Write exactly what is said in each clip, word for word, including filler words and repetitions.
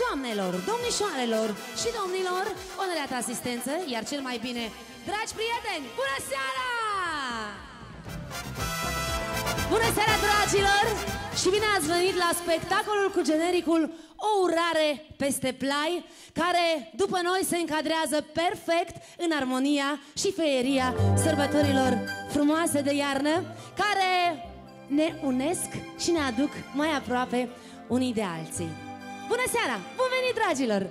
Doamnelor, domnișoarelor și domnilor, onoreată asistență, iar cel mai bine, dragi prieteni, bună seara! Bună seara, dragilor! Și bine ați venit la spectacolul cu genericul O urare peste plai, care după noi se încadrează perfect în armonia și feieria sărbătorilor frumoase de iarnă, care ne unesc și ne aduc mai aproape unii de alții. Bună seara! Bun venit, dragilor!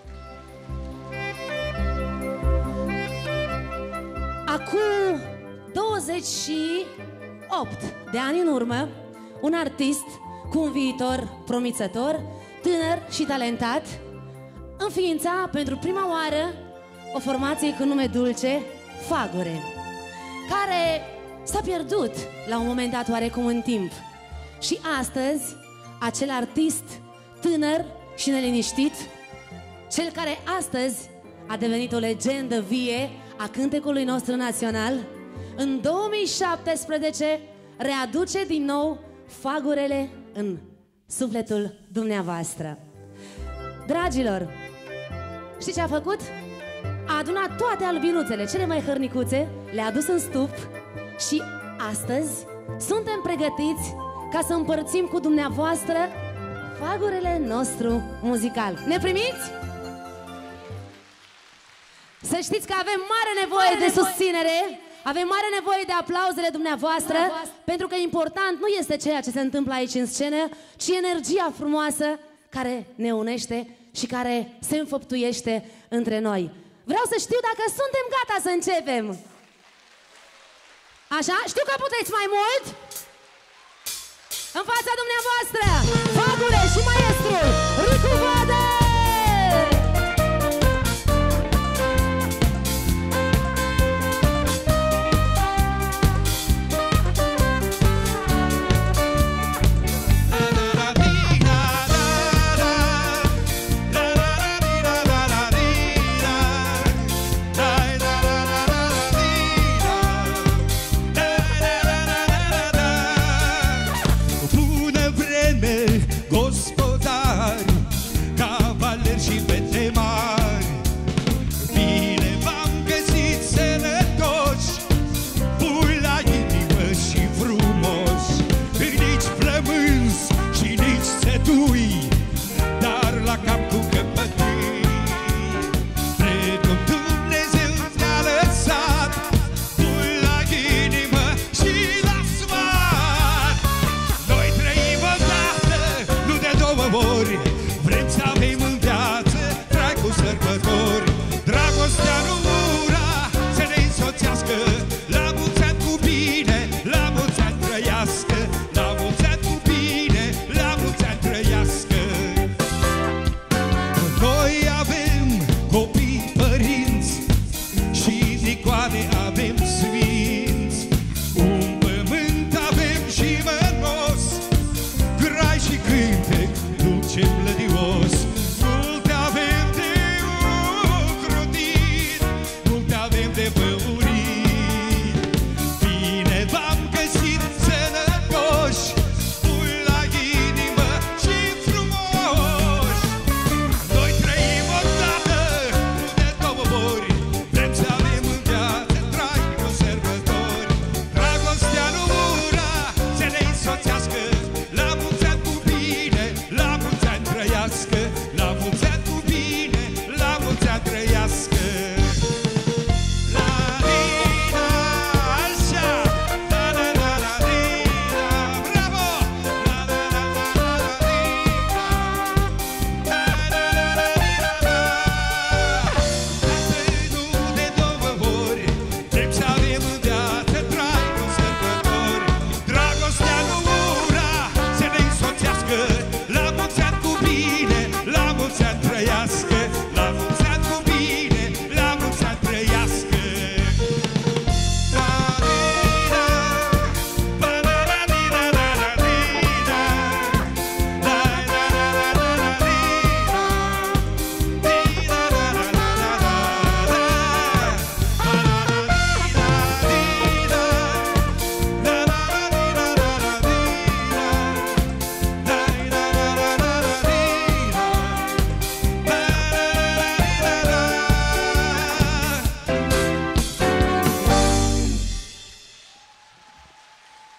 Acum douăzeci și opt de ani în urmă, un artist cu un viitor promițător, tânăr și talentat, înființa pentru prima oară o formație cu nume dulce, Fagure, care s-a pierdut la un moment dat oarecum în timp. Și astăzi, acel artist tânăr și neliniștit, cel care astăzi a devenit o legendă vie a cântecului nostru național, în două mii șaptesprezece readuce din nou fagurele în sufletul dumneavoastră. Dragilor, știți ce a făcut? A adunat toate albinuțele, cele mai hărnicuțe, le-a adus în stup și astăzi suntem pregătiți ca să împărțim cu dumneavoastră fagurele nostru muzical. Ne primiți? Să știți că avem mare nevoie mare de nevoie. susținere, avem mare nevoie de aplauzele dumneavoastră, dumneavoastră, pentru că important nu este ceea ce se întâmplă aici în scenă, ci energia frumoasă care ne unește și care se înfăptuiește între noi. Vreau să știu dacă suntem gata să începem. Așa? Știu că puteți mai mult. În fața dumneavoastră, Fagure și maestru Ricu Vadă! La mulți ani cu bine,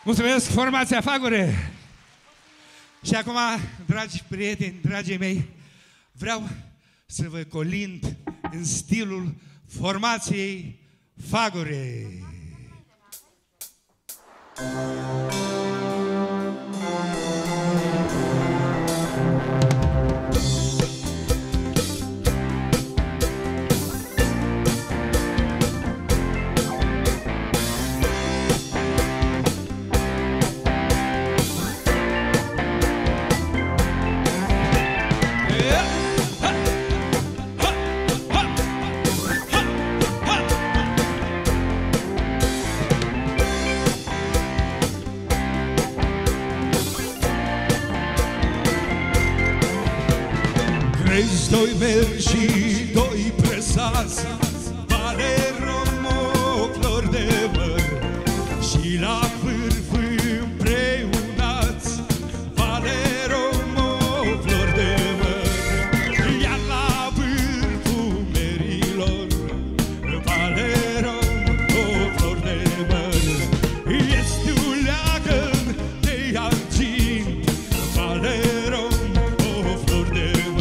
Mulțumesc, formația Fagure! Și acum, dragi prieteni, dragii mei, vreau să vă colind în stilul formației Fagure. Crezi doi merg și doi presați, Valeromo, flori de măr, și la vârf împreunați, Valeromo, flori de măr. Iar la vârful merilor, Valeromo, flori de măr. Este un leagăn de argint, Valeromo, flori de măr.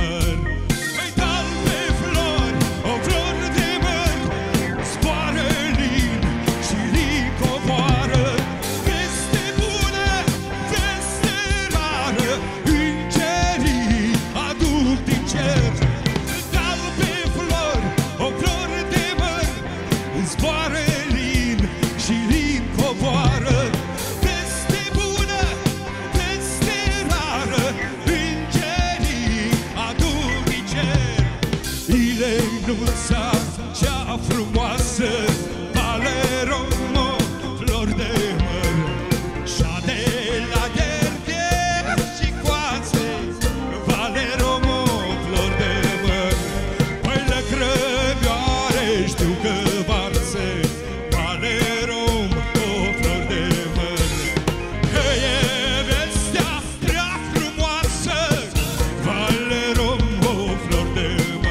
Ilenuța cea frumoasă, Valeromo, flori de măr, și-a de la gherde și coațe, Valeromo, flori de măr. Păi la crăvioare știu că varțe, Valeromo, flori de măr. Că e vestea prea frumoasă, Valeromo, flori de măr.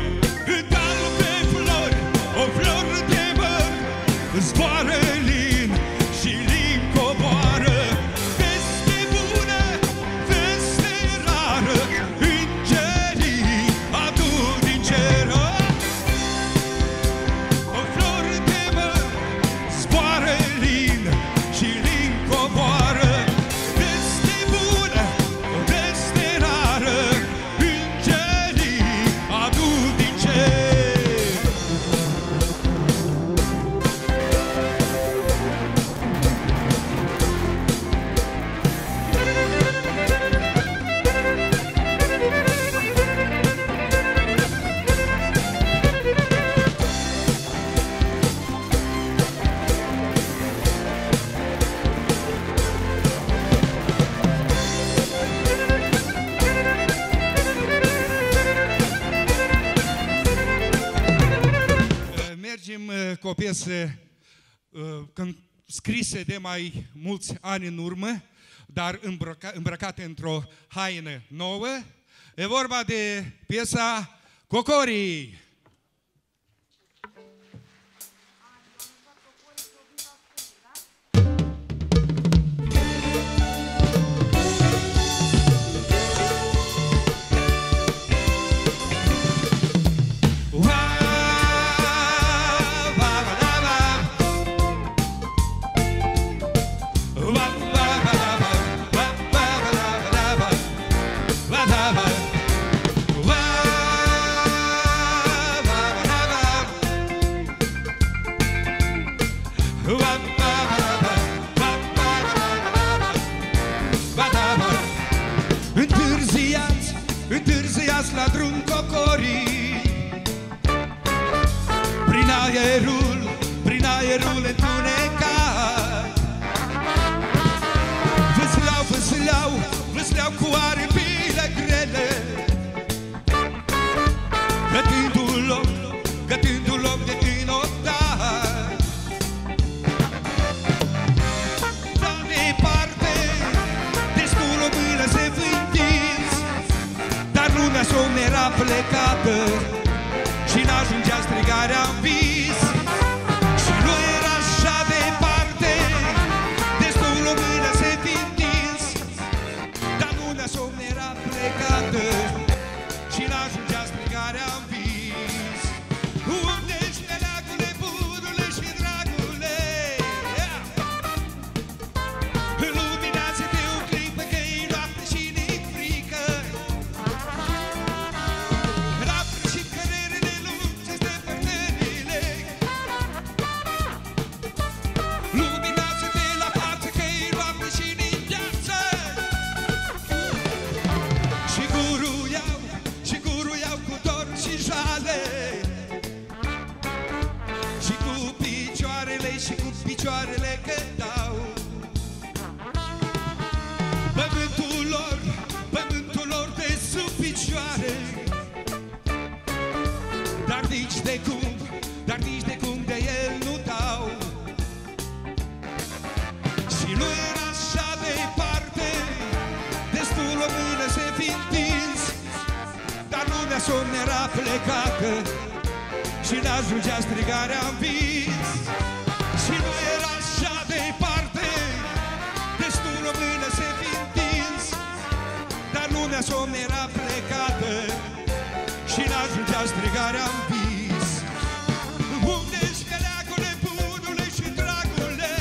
Zboară lin și lin coboară, veste bună, veste rară, îngerii aduc din cer. O flori de măr, zboară lin și lin coboară, veste bună, veste rară, îngerii aduc din cer. Mergem cu o piesă scrisă de mai mulți ani în urmă, dar îmbrăca, îmbrăcată într-o haină nouă. E vorba de piesa Cocorii. Întârziați, întârziați la drum cocorii, prin aerul, prin aerul întunecat. Vâsleau, vâsleau, vâsleau cu aripile grele, gătind un loc, gătind un loc de înotat. Da departe, destul o mână se vântiți, dar luna somn era plecată și n-ajungea strigarea-n vis. Și nu era așa departe, destul o mână de cum, dar nici de cum de el nu dau. Și nu era așa departe, destul o mână se fi întins, dar lumea somn era plecată și n-ajungea strigarea-n vis. Și nu era așa departe, destul o mână se fi întins, dar lumea somn era plecată și n-ajungea strigarea-n vis. Unde-și meleagule, budule și dragule,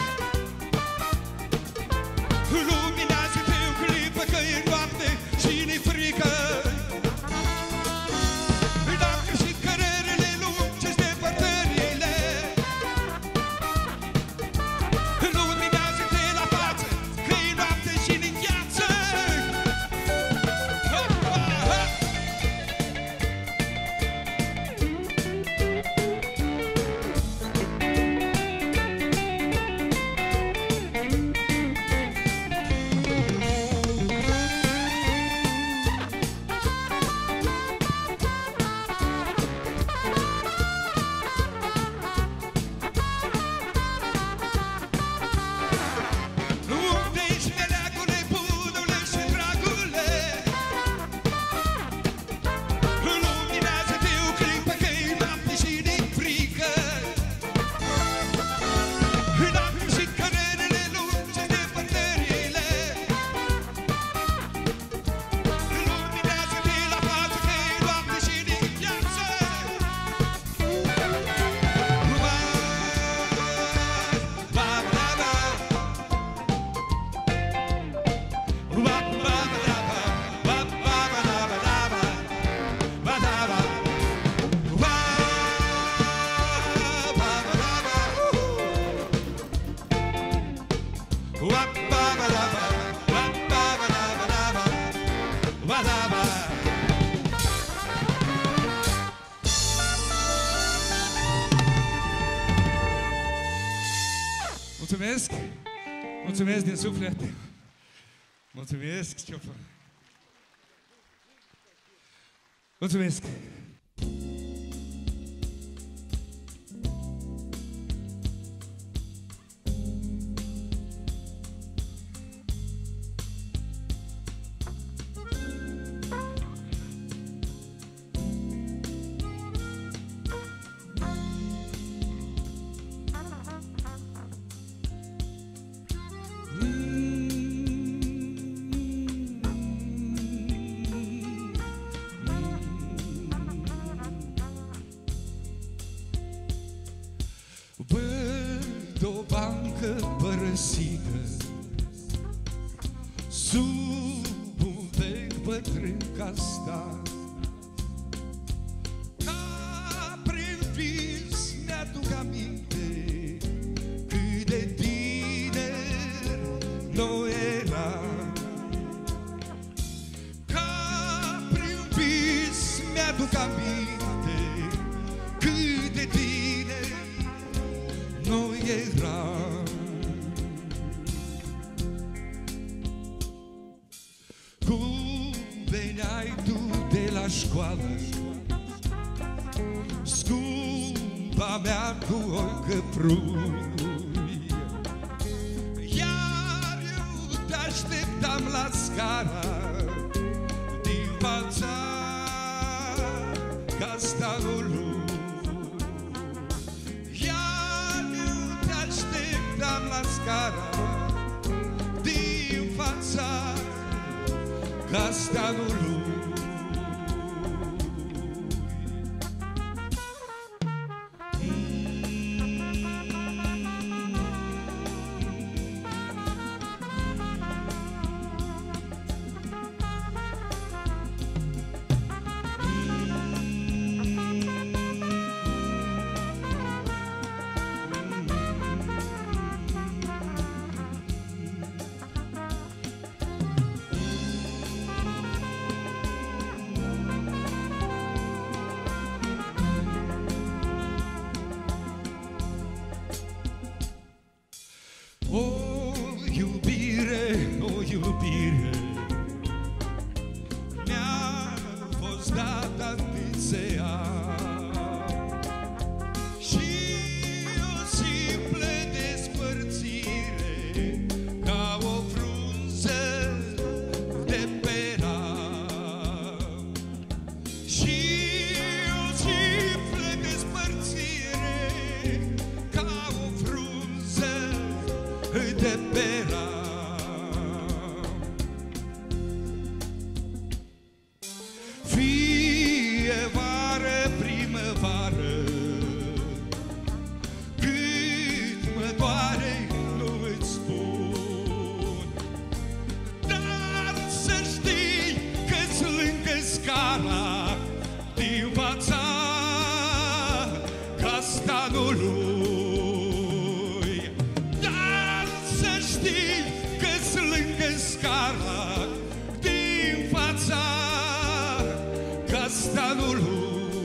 luminează-te o clipă că e noapte și ne-i frică. Dacă și cărerele lungi și depărtările, luminează-te la față că e noapte și ne-i viață. Ha, ha, ha. Unde-și meleagule, budule și dragule, luminează-te o clipă că e noapte și ne-i frică. Dacă și cărerele lungi și depărtările, luminează-te la față că e noapte și ne-i viață. Mulțumesc! Mulțumesc din suflet! Mulțumesc! Ce-o fă? Mulțumesc! Văd o bancă părăsită sub un vechi bătrân castan. Ca prin vis mi-aduc aminte cât de tineri noi eram. Ca prin vis mi-aduc aminte cât de tineri noi eram. Cum veneai tu de la școală, scumpa mea cu ochi prui, iar eu te așteptam la scara din fața castanului. La scara din fața castanului. O iubire, o iubire, mi-a fost dat atâția ani. dealul lui.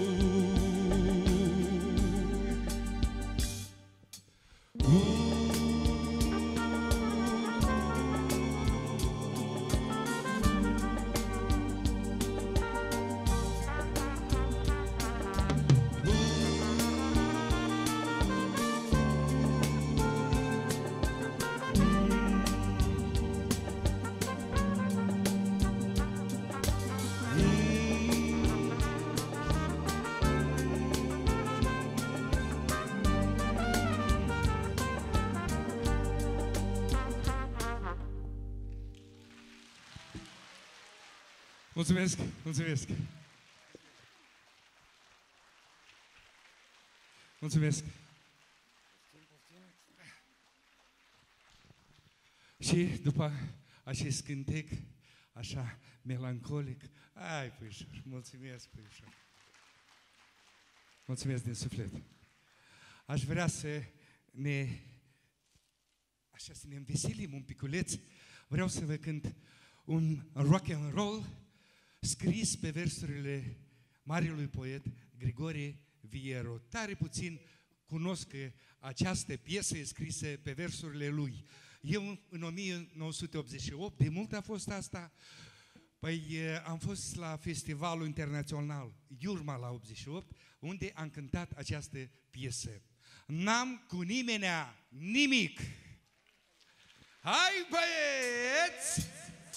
Mulțumesc, mulțumesc. Mulțumesc. Și după acest cântec, așa, melancolic, ai, puișor, mulțumesc, puișor. Mulțumesc din suflet. Aș vrea să ne, așa, să ne înveselim un piculeț. Vreau să vă cânt un rock and roll scris pe versurile marelui poet Grigore Viero. Tare puțin cunosc că această piesă e scrisă pe versurile lui. Eu în o mie nouă sute optzeci și opt, de mult a fost asta, păi am fost la festivalul internațional Iurma la optzeci și opt, unde am cântat această piesă. N-am cu nimenea nimic. Hai, băieți!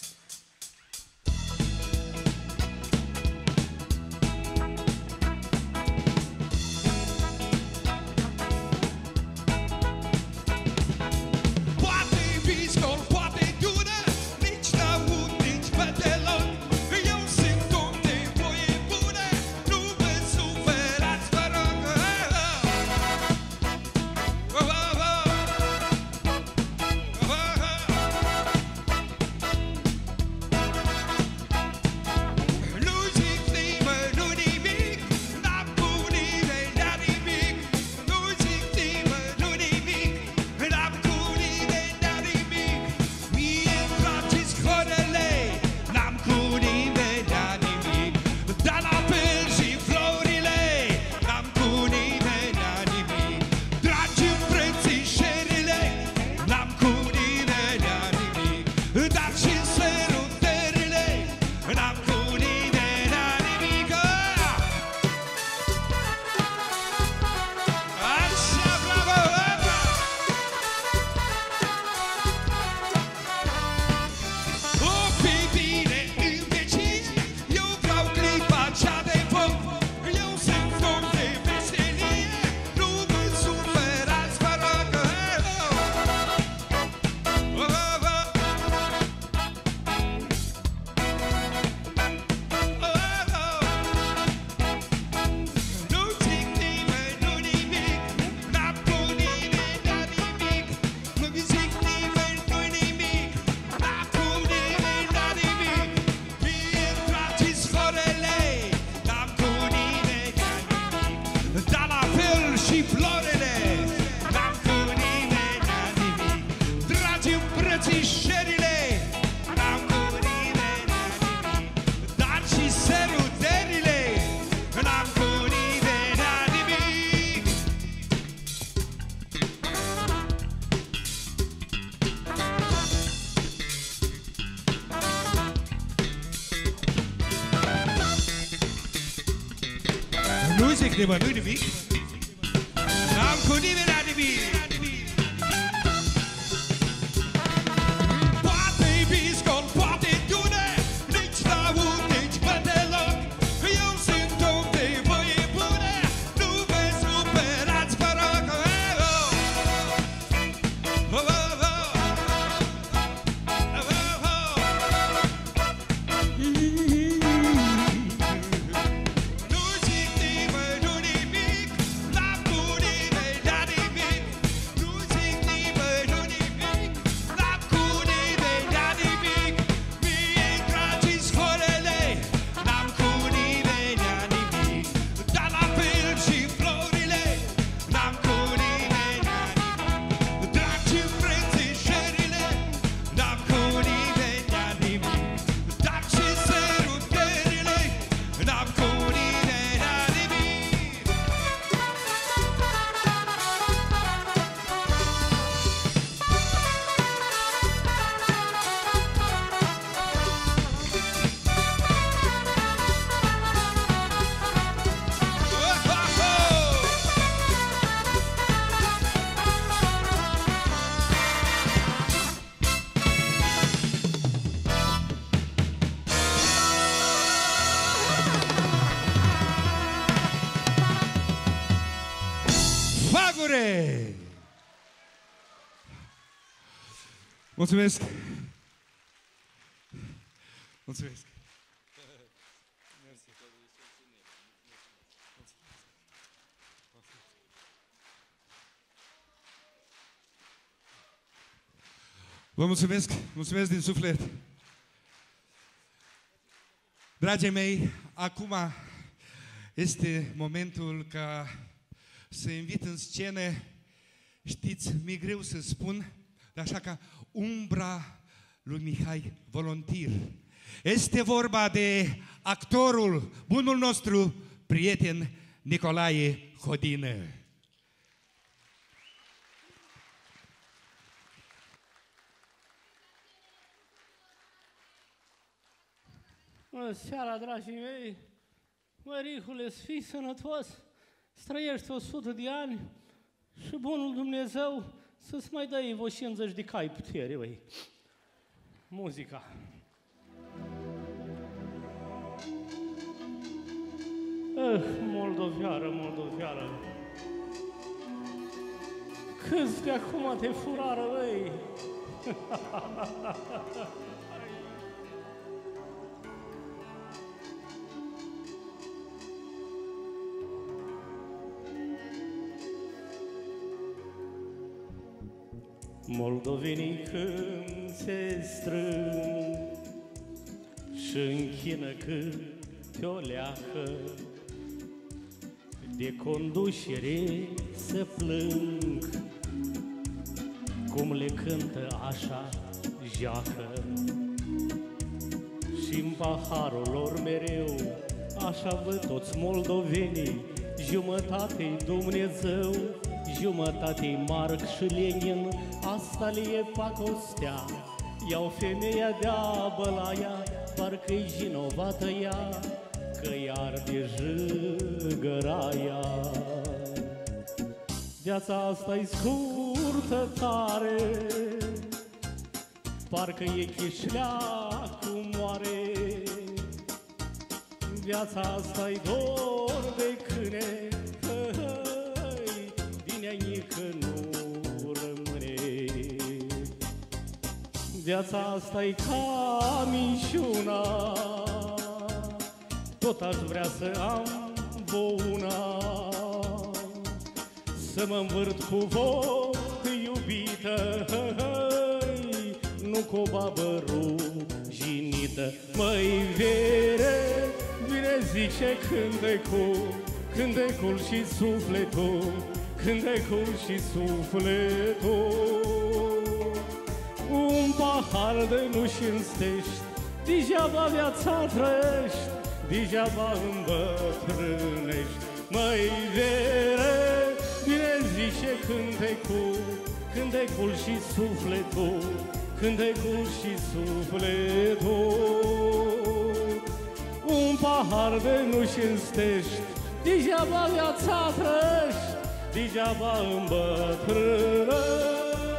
Nu zic de mă, nu-i nimic. N-am cu nimeni nimic. Poate-i biscol, poate-i dune, nici n-aud, nici bă deloc. Eu sunt om de băie bune, nu vă superați, vă rog. Nu zic Ture! Mulțumesc! Mulțumesc! Vă mulțumesc, mulțumesc din suflet. Dragii mei, acum este momentul ca să invit în scenă, știți, mi-e greu să spun, dar așa ca umbra lui Mihai Volontir. Este vorba de actorul, bunul nostru prieten Nicolae Hodină. Bună seara, dragii mei! Măricule, să fii sănătos, să trăiești o sută de ani și bunul Dumnezeu să-ți mai dai vreo cincizeci de cai putere, băi. Muzica. Eh, moldoveară, moldoveară. Câți de acum te furară, băi? Moldovenii când se strâng și închină câte o leacă, de conducere se plâng, cum le cântă așa joacă. Și-n paharul lor mereu, așa văd toți moldovenii, jumătate-i Dumnezeu, jumătate-i Marx și Lenin, asta le e pacostea. Iau femeia de-a bălaia, parcă-i vinovată ea, că-i arde jâgăraia. Viața asta-i scurtă tare, parcă e chișleacul moare. Viața asta-i dor de câine, hăi, din nică nu rămâne. Viața asta-i ca minciuna, tot aș vrea să am vouna, să mă învârt cu voi iubită, hăi, nu cu o babă ruginită. Măi, vere, vine zice cântecul, cântecul și sufletul, cântecul și sufletul. Un pahar de nu-și înstești, degeaba viața trăiești, degeaba îmbătrânești. Măi, vere, vine zice cântecul, cântecul și sufletul, cântecul și sufletul. Un pahar de nu-și înstești, degeaba viața trăiești, degeaba îmbătrânești.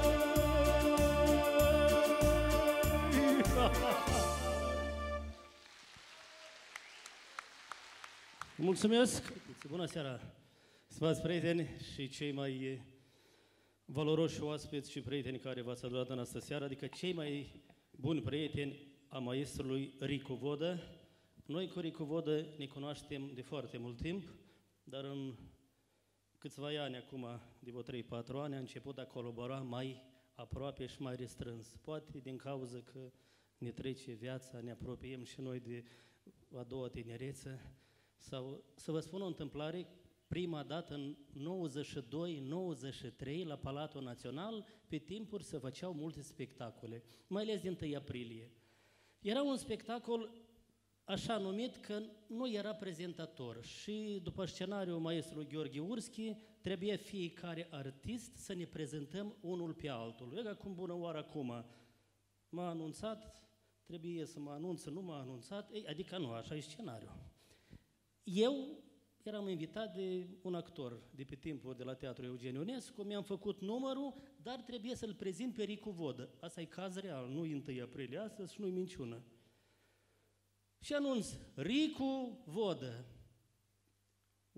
Mulțumesc! Bună seara, stimați prieteni și cei mai valoroși oaspeți și prieteni care v-ați adunat în această seară, adică cei mai buni prieteni a maestrului Ricu Vodă. Noi cu Ricu Vodă ne cunoaștem de foarte mult timp, dar în câțiva ani acum, de vreo trei patru ani, a început a colabora mai aproape și mai restrâns. Poate din cauza că ne trece viața, ne apropiem și noi de a doua tinerețe. Sau, să vă spun o întâmplare, prima dată în nouăzeci și doi nouăzeci și trei la Palatul Național, pe timpuri se făceau multe spectacole, mai ales din întâi aprilie. Era un spectacol așa numit că nu era prezentator și după scenariul maestrului Gheorghe Urschi trebuia fiecare artist să ne prezentăm unul pe altul. E acum bună oară acum m-a anunțat, trebuie să mă anunță, nu m-a anunțat, ei, adică nu, așa e scenariul. Eu eram invitat de un actor de pe timpul de la Teatrul Eugen Ionescu, mi-am făcut numărul, dar trebuie să-l prezint pe Ricu Vodă. Asta e caz real, nu-i întâi aprilie astăzi și nu-i minciună. Și anunț, Ricu Vodă,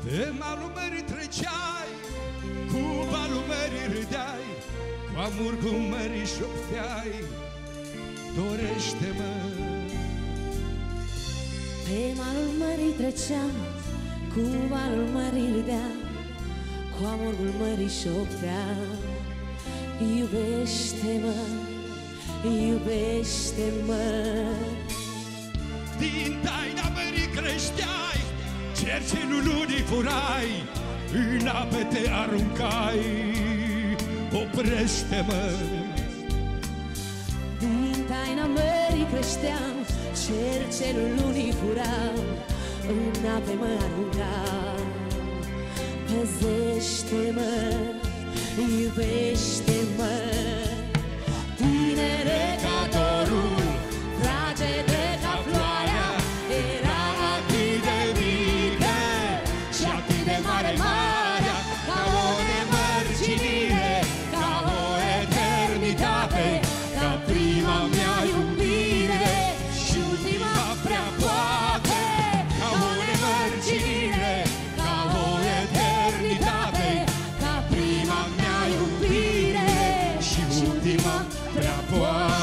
Pe malul mării treceai, cu valul mării râdeai, cu amurgul mării șopteai, dorește-mă. Pe malul mării treceam, cu valul mării râdeam, cu amurgul mării șopteam, iubește-mă, iubește-mă. Din taina mării creșteai, cercenul lunii furai, în ape te aruncai, oprește-mă. Din taina mării creșteam, cercelul lunii furam, în ape mă aruncam. Păzește-mă, iubește-mă. Tinere ca dorul, fragede ca floarea, era atât de mică și atât de mare marea, ca o nemărginire, ca o eternitate, ca prima mea iubire și ultima prea poate, ca o nemărginire, ca o eternitate, ca prima mea iubire și ultima prea poate.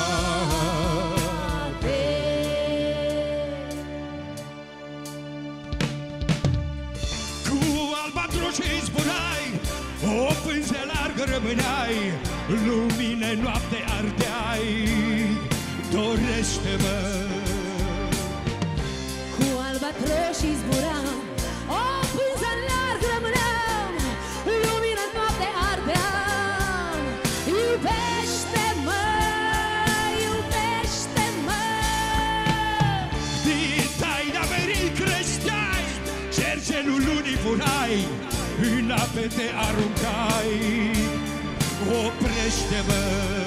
Cu albatroșii zburai, o pânză largă rămâneai, lumine noapte ardeai, dorește-mă. Cu albatroșii zburam, o pânză largă rămâneam, lumina noapte ardeam. Iubește-mă, iubește-mă. Din taina mării creșteai, cercenul lunii furai, în ape te aruncai, oprește-mă.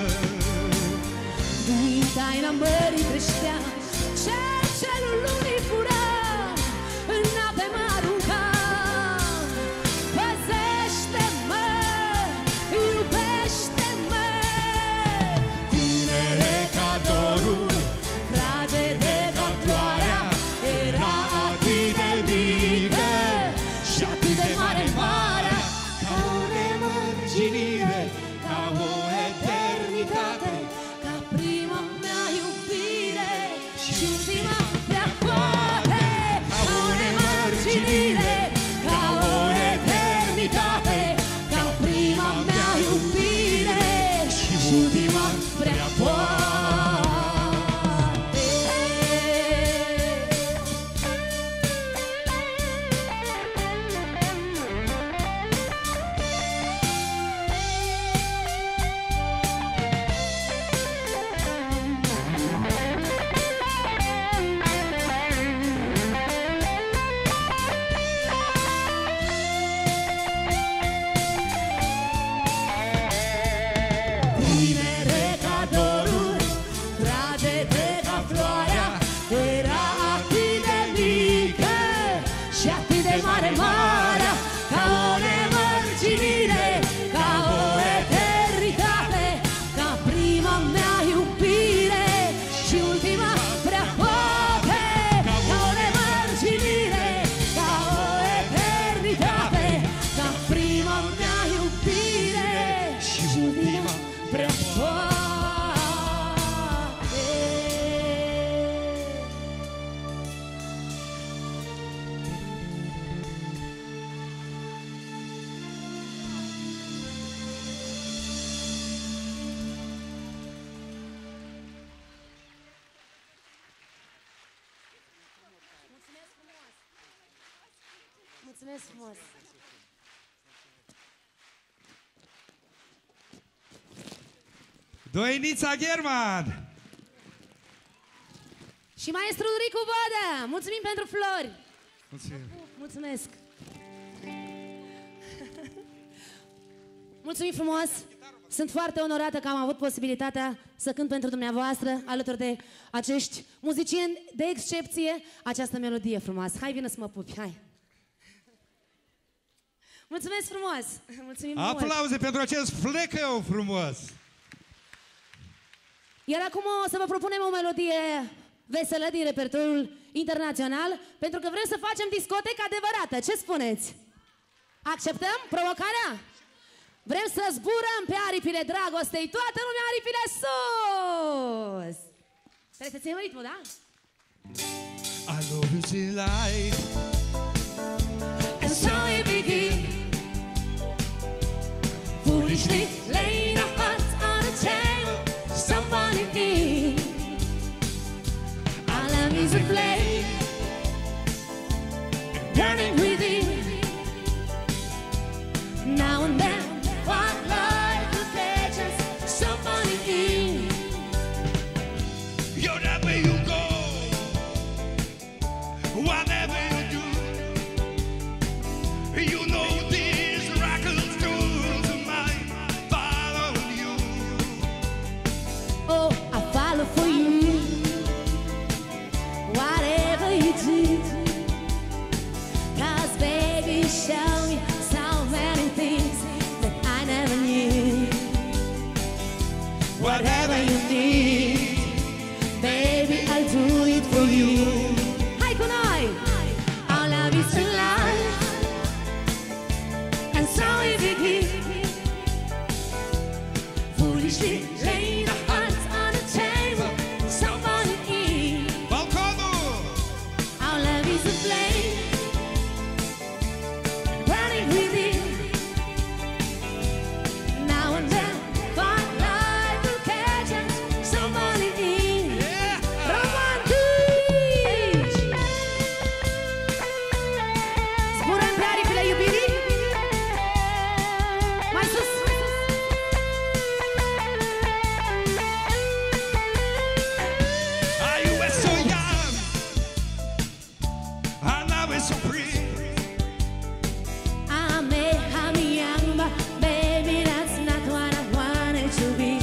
Din taina mării creșteam, cercelul lunii furam, în ape mă aruncam. Păzește-mă, iubește-mă. Tinere ca dorul, fragede ca floarea, era atât de mică și atât de mare marea, ca o nemărginire, ca o eternitate, ca prima mea iubire și ultima prea poate, ca o nemărginire, ca o eternitate, ca prima mea iubire și ultima prea poate. Tinere ca dorul, fragede ca floarea, era atât de mică și atât de mare marea, ca o nemărginire, ca o eternitate, ca prima mea iubire și ultima prea poate, ca o nemărginire, ca o eternitate, ca prima mea iubire și ultima prea poate. Mulțumesc frumos! Doinița German! Și maestru Ricu Boda! Mulțumim pentru flori! Mulțumim! Mulțumesc! Mulțumim frumos! Sunt foarte onorată că am avut posibilitatea să cânt pentru dumneavoastră, alături de acești muzicieni de excepție, această melodie frumoasă. Hai, vină să mă pupi, hai! Mulțumesc frumos! Mulțumim mult! Aplauze pentru acest flecău frumos! Iar acum o să vă propunem o melodie veselă din repertoriul internațional, pentru că vrem să facem discotecă adevărată. Ce spuneți? Acceptăm provocarea? Vrem să zburăm pe aripile dragostei, toată lumea aripile sus! Trebuie să ținem ritmul, da? I know it's in life, and so it began. Foolishly laying our hearts on the table, somebody in. Our love is a flame, burning within. Now and then, what light will catch us, somebody in. wherever you go, whatever you do, you know these reckless tools of mine follow you. Oh, I follow for you, whatever you do. Cause baby, show me so many things that I never knew. Whatever you need, baby, I'll do it for you. Hai cu noi! Our love is alive, and so we begin. Foolishly laying our hearts on the table, somebody in. Balcano! Our love is a flame, burning within. Now and then, one light will catch us, somebody in. Yeah! Romantic! Zburăm pe aripile iubirii. Mai sus! Ah, you were so young, and now we're so free. I may have me young, but baby, that's not what I wanted to be.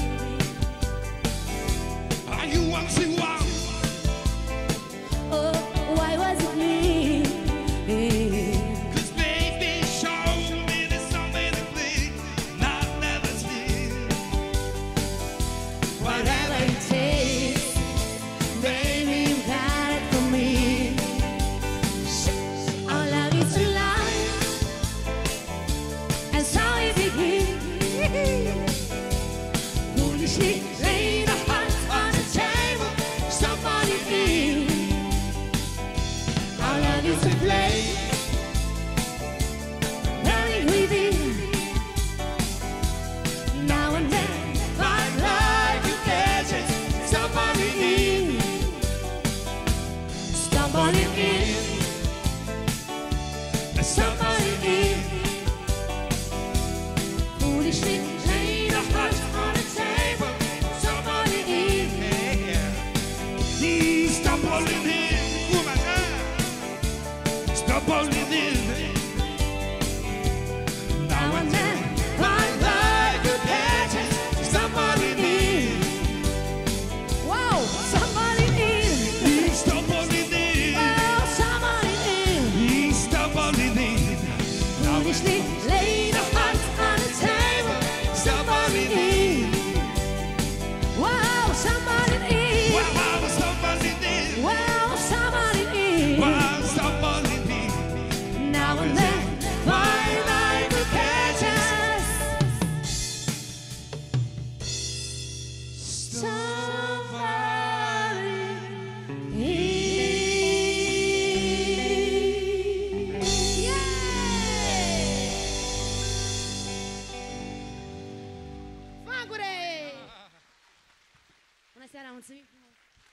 Ah, you want to one, Oh, why was it me? cause baby, show me there's something to please, not never sleep. Whatever it takes, baby, you got it for me. Our love is alive, and so it begins. Foolishly laying our hearts on the table, somebody in. Our love is a flame, burning within. Now and then, one light you catch us, somebody in. Somebody in. Somebody in. Foolishly laying our hearts on the table, somebody in. Please stop holding in, woman. Stop holding in. Now and then, one light you catch us, somebody in. Wow, somebody in. Please stop holding in. Wow, somebody in. Please stop holding in. Foolishly laying our hearts on the table, somebody in. Wow, somebody in. Wow, wow, stop holding in. Wow, somebody in. Wow, stop holding in. Now and then, one light will catch us. Somebody in. Yay! Fagure! Bună seara, mulțumim frumos!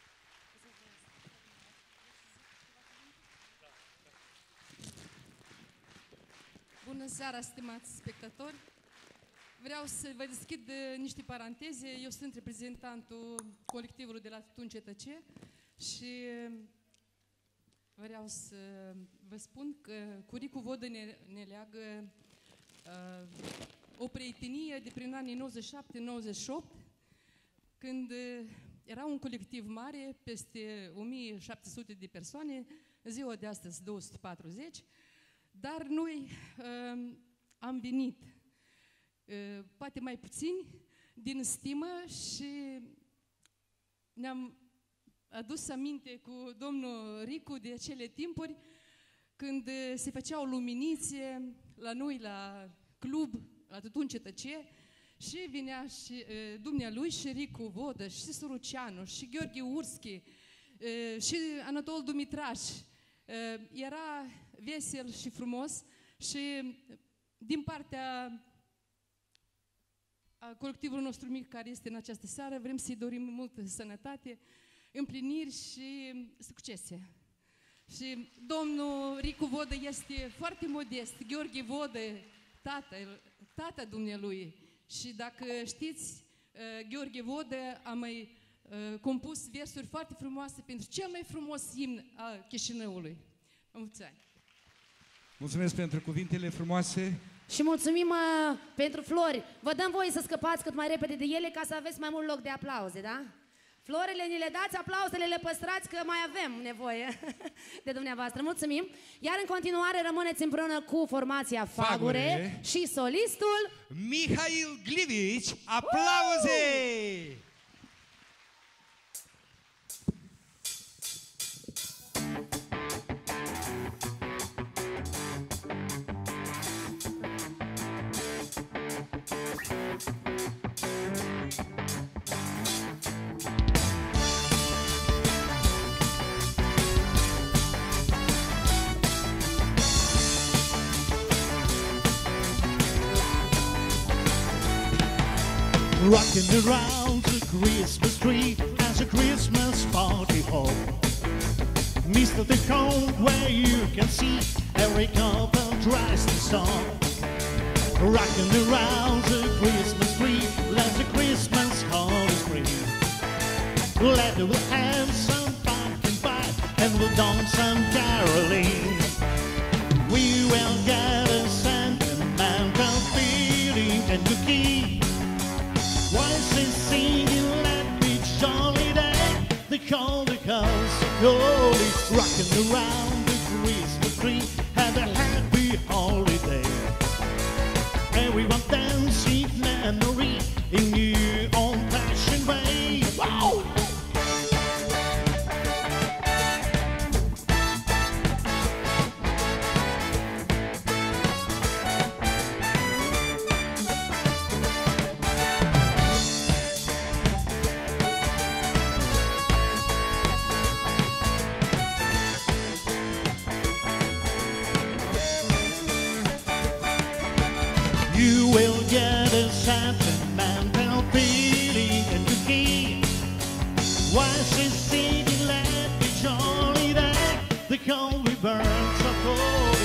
Bună seara, stimați spectatori! Vreau să vă deschid uh, niște paranteze. Eu sunt reprezentantul colectivului de la Tunce Tăce și uh, vreau să vă spun că cu Ricu Vodă ne, ne leagă uh, o prietenie de prin anii nouăzeci și șapte nouăzeci și opt, când uh, era un colectiv mare, peste o mie șapte sute de persoane, ziua de astăzi două sute patruzeci, dar noi uh, am venit, uh, poate mai puțini, din stimă și ne-am adus aminte cu domnul Ricu de acele timpuri când se făceau luminițe la noi, la club, la Tutun Cetăce, și vinea și e, dumnealui și Ricu Vodă, și Suruceanu, și Gheorghe Urschi, e, și Anatol Dumitraș. E, era vesel și frumos și din partea a colectivului nostru mic care este în această seară, vrem să-i dorim multă sănătate, împliniri și succese. Și domnul Ricu Vodă este foarte modest, Gheorghe Vodă, tata, tata dumnealui. Și dacă știți, Gheorghe Vodă a mai compus versuri foarte frumoase pentru cel mai frumos imn al Chișinăului. Mulți ani! Mulțumesc pentru cuvintele frumoase. Și mulțumim uh, pentru flori. Vă dăm voie să scăpați cât mai repede de ele ca să aveți mai mult loc de aplauze, da? Florile ni le dați, aplauzele le păstrați, că mai avem nevoie de dumneavoastră. Mulțumim! Iar în continuare rămâneți împreună cu formația Fagure, Fagure. și solistul Mihail Glivici. Aplauze! Uh! Rocking around the Christmas tree as a Christmas party hall. Mister the cold where you can see every couple tries to song. Rocking around the Christmas tree, let the Christmas holiday spring. Let us have some pumpkin pie and we'll dance some caroling. We will get a sentimental feeling and you keep. Voices singing, let me jolly day. They call the house of glory. Rocking around the Christmas tree, have a happy holiday. Everyone dancing memory in your own passion way. Wow! You will get a sentimental feeling and you keep. While she's singing, let me jolly day. The coal we burn so cold.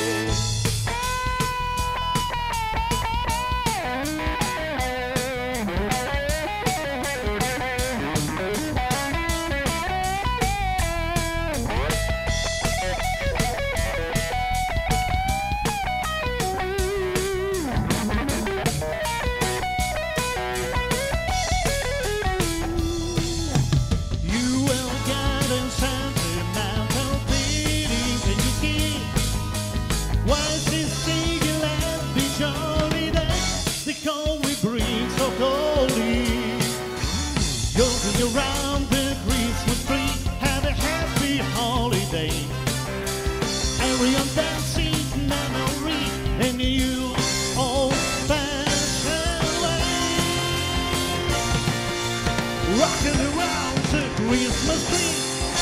Around the Christmas tree, have a happy holiday. Everyone dancing memory and you old fashioned way. Rocking around the Christmas tree.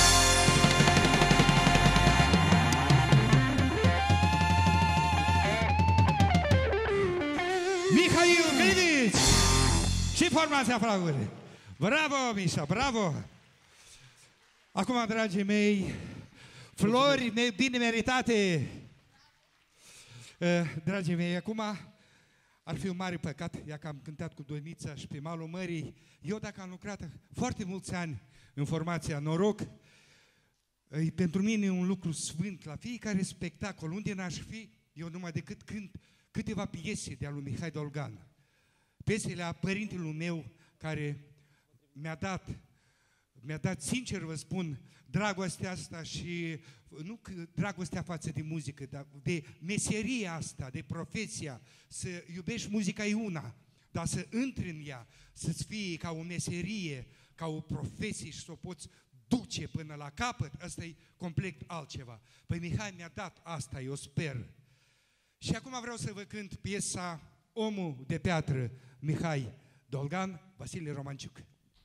Mihail Glivici și formația Fagure. Bravo, Mișa, bravo! Acum, dragii mei, flori bine meritate! Dragii mei, acum ar fi un mare păcat, ea că am cântat cu Donița și pe malul mării. Eu, dacă am lucrat foarte mulți ani în formația Noroc, e pentru mine un lucru sfânt. La fiecare spectacol, unde n-aș fi, eu numai decât cânt câteva piese de-a lui Mihai Dolgan. Piesele a părintelui meu, care mi-a dat, mi-a dat, sincer vă spun, dragostea asta și nu dragostea față de muzică, dar de meseria asta, de profesia. Să iubești muzica e una, dar să intri în ea, să-ți fie ca o meserie, ca o profesie și să o poți duce până la capăt, ăsta e complet altceva. Păi Mihai mi-a dat asta, eu sper. Și acum vreau să vă cânt piesa Omul de piatră, Mihai Dolgan, Vasile Romanciuc.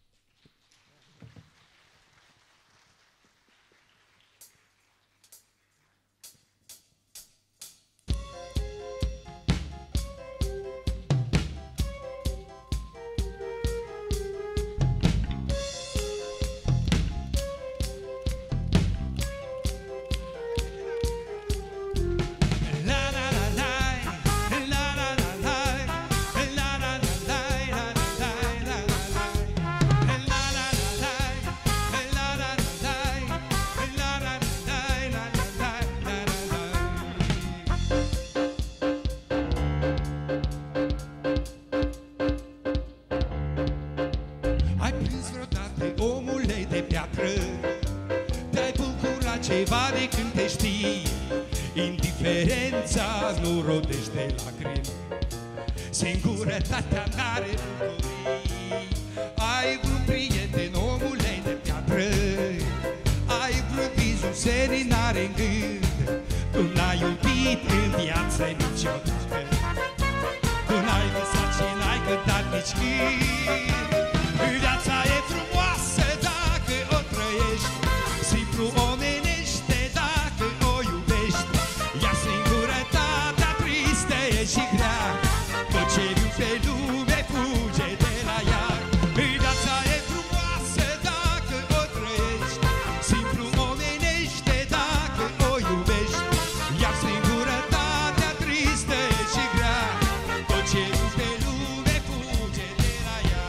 Ceva de când te știi, indiferența nu rodește lacrimi, singurătatea n-are bucurii. Ai vreun prieten, omule de piatră, ai vreun visul senin n-are în gând. Tu n-ai iubit în viață niciodată, tu n-ai lăsat și n-ai cântat nici când. Viața e frumoasă dacă o trăiești, simplu omenește dacă o iubești. Ia singurătatea tristă e și grea, tot ce viu pe lume fuge de la ea. Viața e frumoasă dacă o trăiești, simplu omenește dacă o iubești. Ia singurătatea tristă e și grea, tot ce viu pe lume fuge de la ea.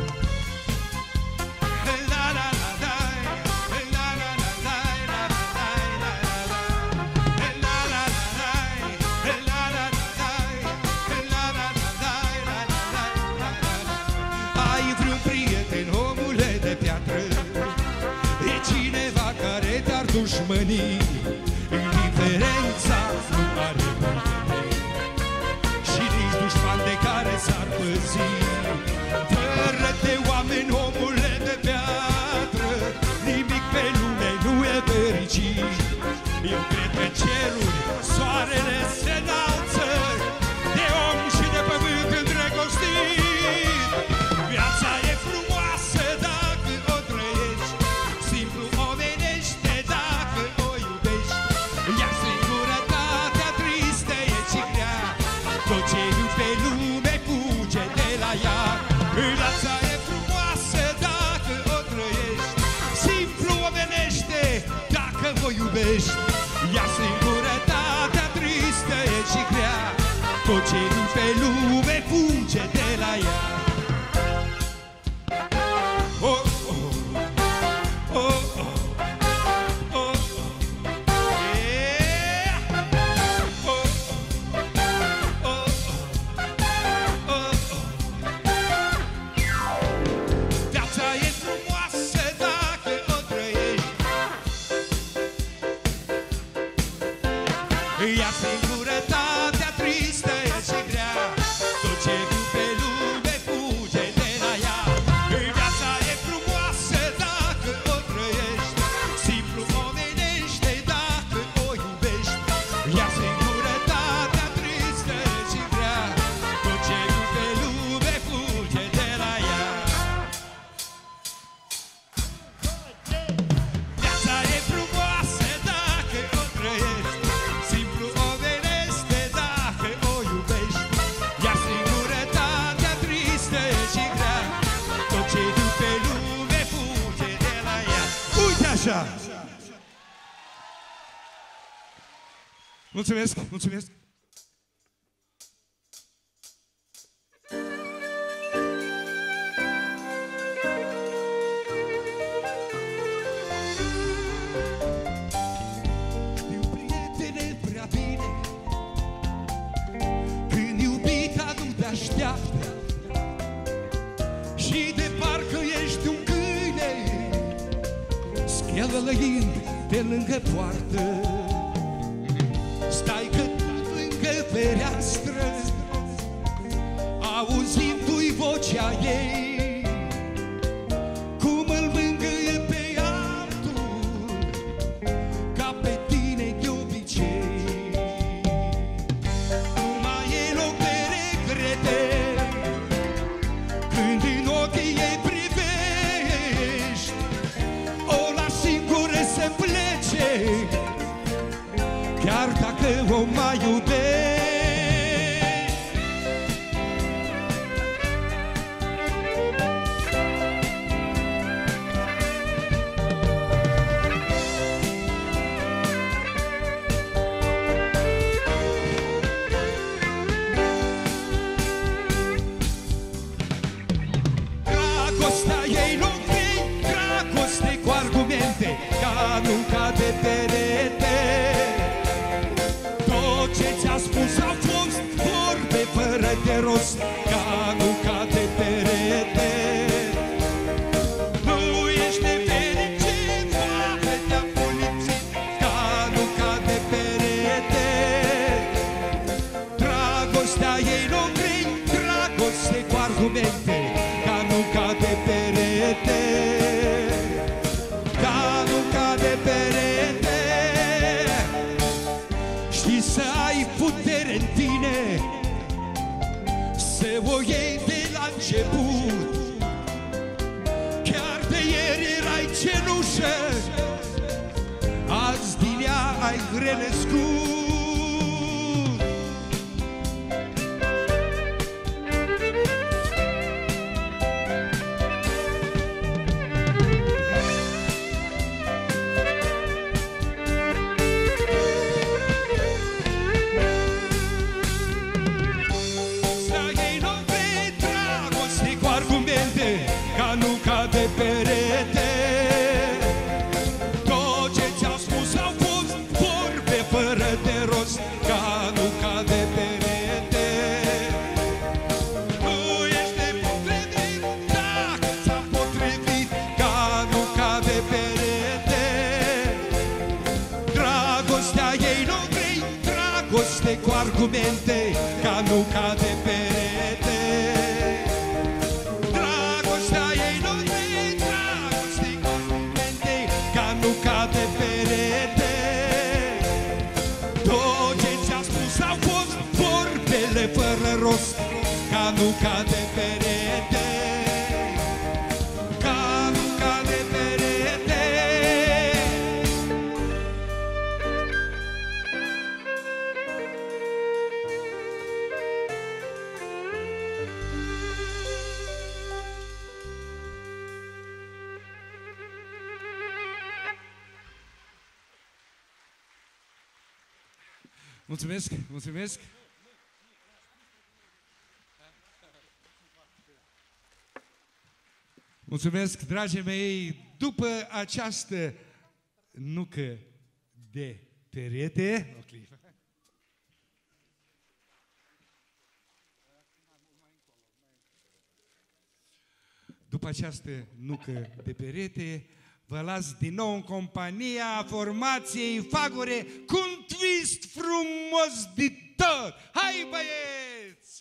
La la la la, la la la la, la la la la, la la la la, la la la la, ai vreun prieten, omule de piatră, e cineva care te-ar dușmăni, indiferența nu are putere și nici dușman de care s-ar păzi. Fără de oameni, omule de piatră, nimic pe lume nu e fericit. Eu cred că în ceruri soarele se înalță, de om și de pământ îndrăgostit. Viața e frumoasă dacă o trăiești, simplu omenește dacă o iubești. Ia singurătatea tristă e și grea, tot ce viu pe lume fuge de la ea. Viața e frumoasă dacă o trăiești, simplu omenește dacă o iubești. Ia singurătatea tristă e și grea, tot ce viu pe lume fuge de la ea. Oh, oh, oh, oh, oh, oh, yeah. Oh, oh, oh, oh, oh. Viața e frumoasă dacă o trăiești, ia singurătatea tristă e și grea, tot ce viu pe lume fuge de la ea. Viața e frumoasă dacă o trăiești, simplu omenește dacă o iubești. Ia singurătatea tristă e și grea, tot ce viu pe lume fuge de la ea. Viața e frumoasă dacă o trăiești, simplu omenește dacă o iubești. Ia singurătatea tristă e și grea, tot ce viu pe lume fuge de la ea. Uite așa! Mulțumesc, mulțumesc! Știu, prietene, prea bine, când iubita nu te așteaptă și de parcă ești un câine schelălăind pe lângă poartă. Stai că lângă fereastră, auzindu-i vocea ei, cum îl mângâie pe ea rost, ca nu cade perete. Nu ești nefericit, Doamne, te-am lipsit, ca nu cade perete. Dragostea ei nu vrei, dragoste cu argumente, ca nu cade perete. Ca nu cade perete. Știi să ai putere în tine, să o iei de la început. Chiar de ieri erai cenușă, azi din ea ai grenăscut. Ca nu cade perete. Tot ce ți-au spus au fost vorbe fără de rost, ca nu cade perete. Nu ești nepotrivit dacă ți-a potrivit, ca nu cade perete. Dragostea ei nu vrei, dragoste cu argumente, ca nu cade perete. Nu cade perete. Tot ce ți-a spus au fost vorbele fără rost, ca nu cade perete. Ca nu cade perete. Mulțumesc, mulțumesc. Mulțumesc, dragii mei. După această nucă de perete, o clipă. După această nucă de perete, vă las din nou în compania formației Fagure cu un twist frumos de tot. Hai, băieți!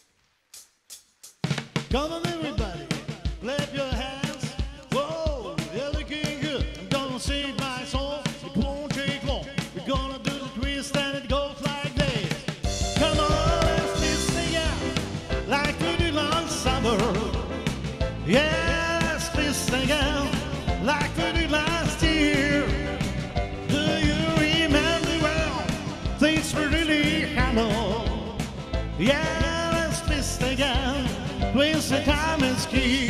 Come on, everybody, clap your hands. Whoa, you're looking good. I'm gonna save my soul. It won't take long. We're gonna do the twist and it goes like this. Come on, let's twist again, like we did last summer. Yeah, let's twist again, like we did last year. Do you remember well? Things were really handled. Yeah, let's twist again, twist the time is key.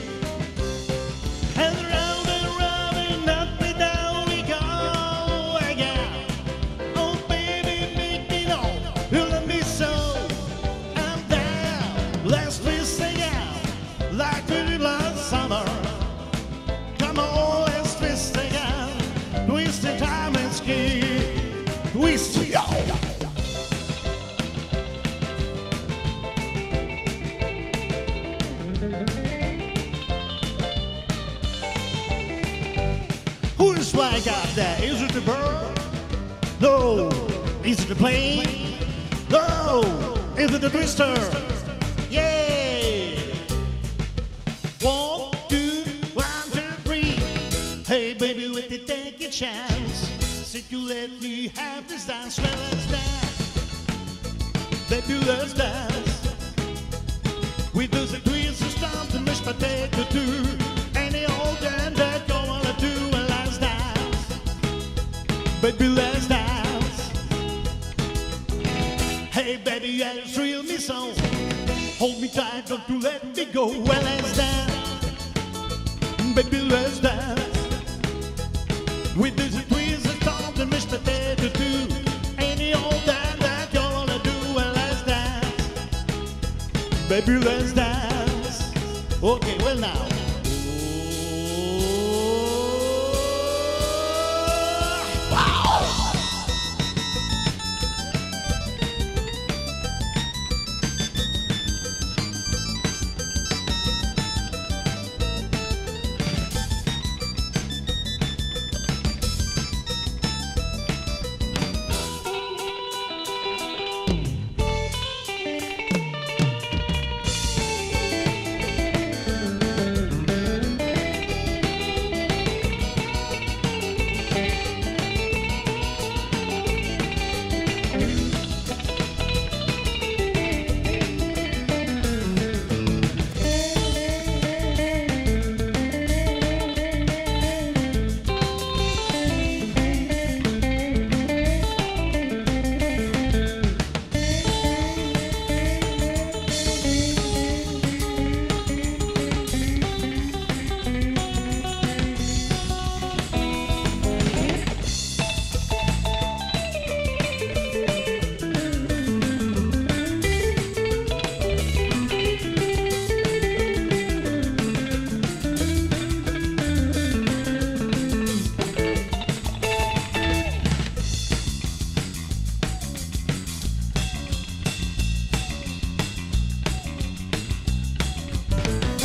And round and round and up and down we go again. Oh baby, make me know you love me so. I'm down, let's twist again, like we did last summer. Come on, let's twist again, twist the time is key. Twist, yo! Who's swag out there? Is it the bird? No. Is it the plane? No. Is it the twister? Yeah. One, two, one, two, three. Hey, baby, with the take a chance. Said you let me have this dance. Well, let's dance. Baby, let's dance. We do the twist and stomp the mashed potato too. Any old and that you wanna do, well, let's dance. Baby, let's dance. Hey, baby, yeah, you thrill me so. Hold me tight, don't you let me go. Well, let's dance. Baby, let's dance. We do the twist and stomp the mashed potato too. Any old and that you wanna do, well, let's dance. Baby, let's dance. Okay, well now.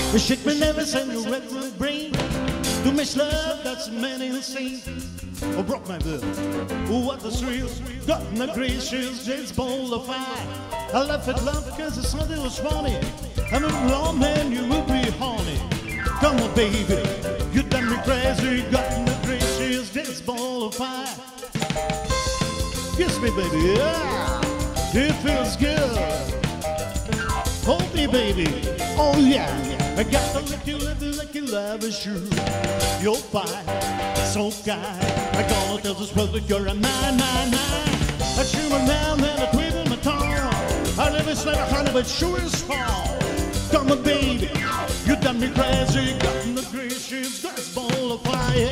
You shake me nervous and you wreck my brain. Too much love, that's man insane. Oh, broke my will. Oh, what the thrill. Got in the gracious, just bowl of fire. I laugh at love because the something was funny. I'm a long man, you will be horny. Come on, baby, you done me crazy. Got in the gracious, just bowl of fire. Kiss me, baby, yeah. It feels good. Hold me, baby, oh yeah. I got to lick you, lick you, lick you, love is true. You're fine, so kind. I gonna tell this world that you're a man, man, man. I chew my mouth and I twist in my tongue. I never said a honey, but sure is fall. Come on, baby, you done me crazy. Got in the gracious, glass bowl of fire.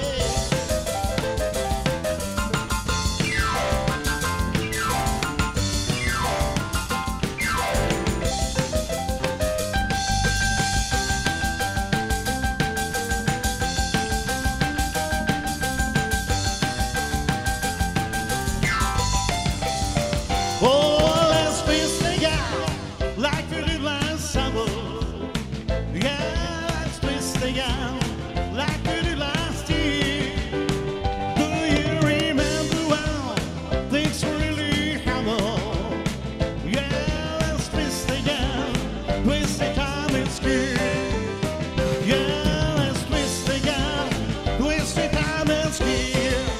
Oh, let's face the guy like we did last summer. Yeah, let's face the guy like we did last year. Do you remember how things really happened? Yeah, let's face the guy, waste the time it's good. Yeah, let's face the guy, waste the time it's good.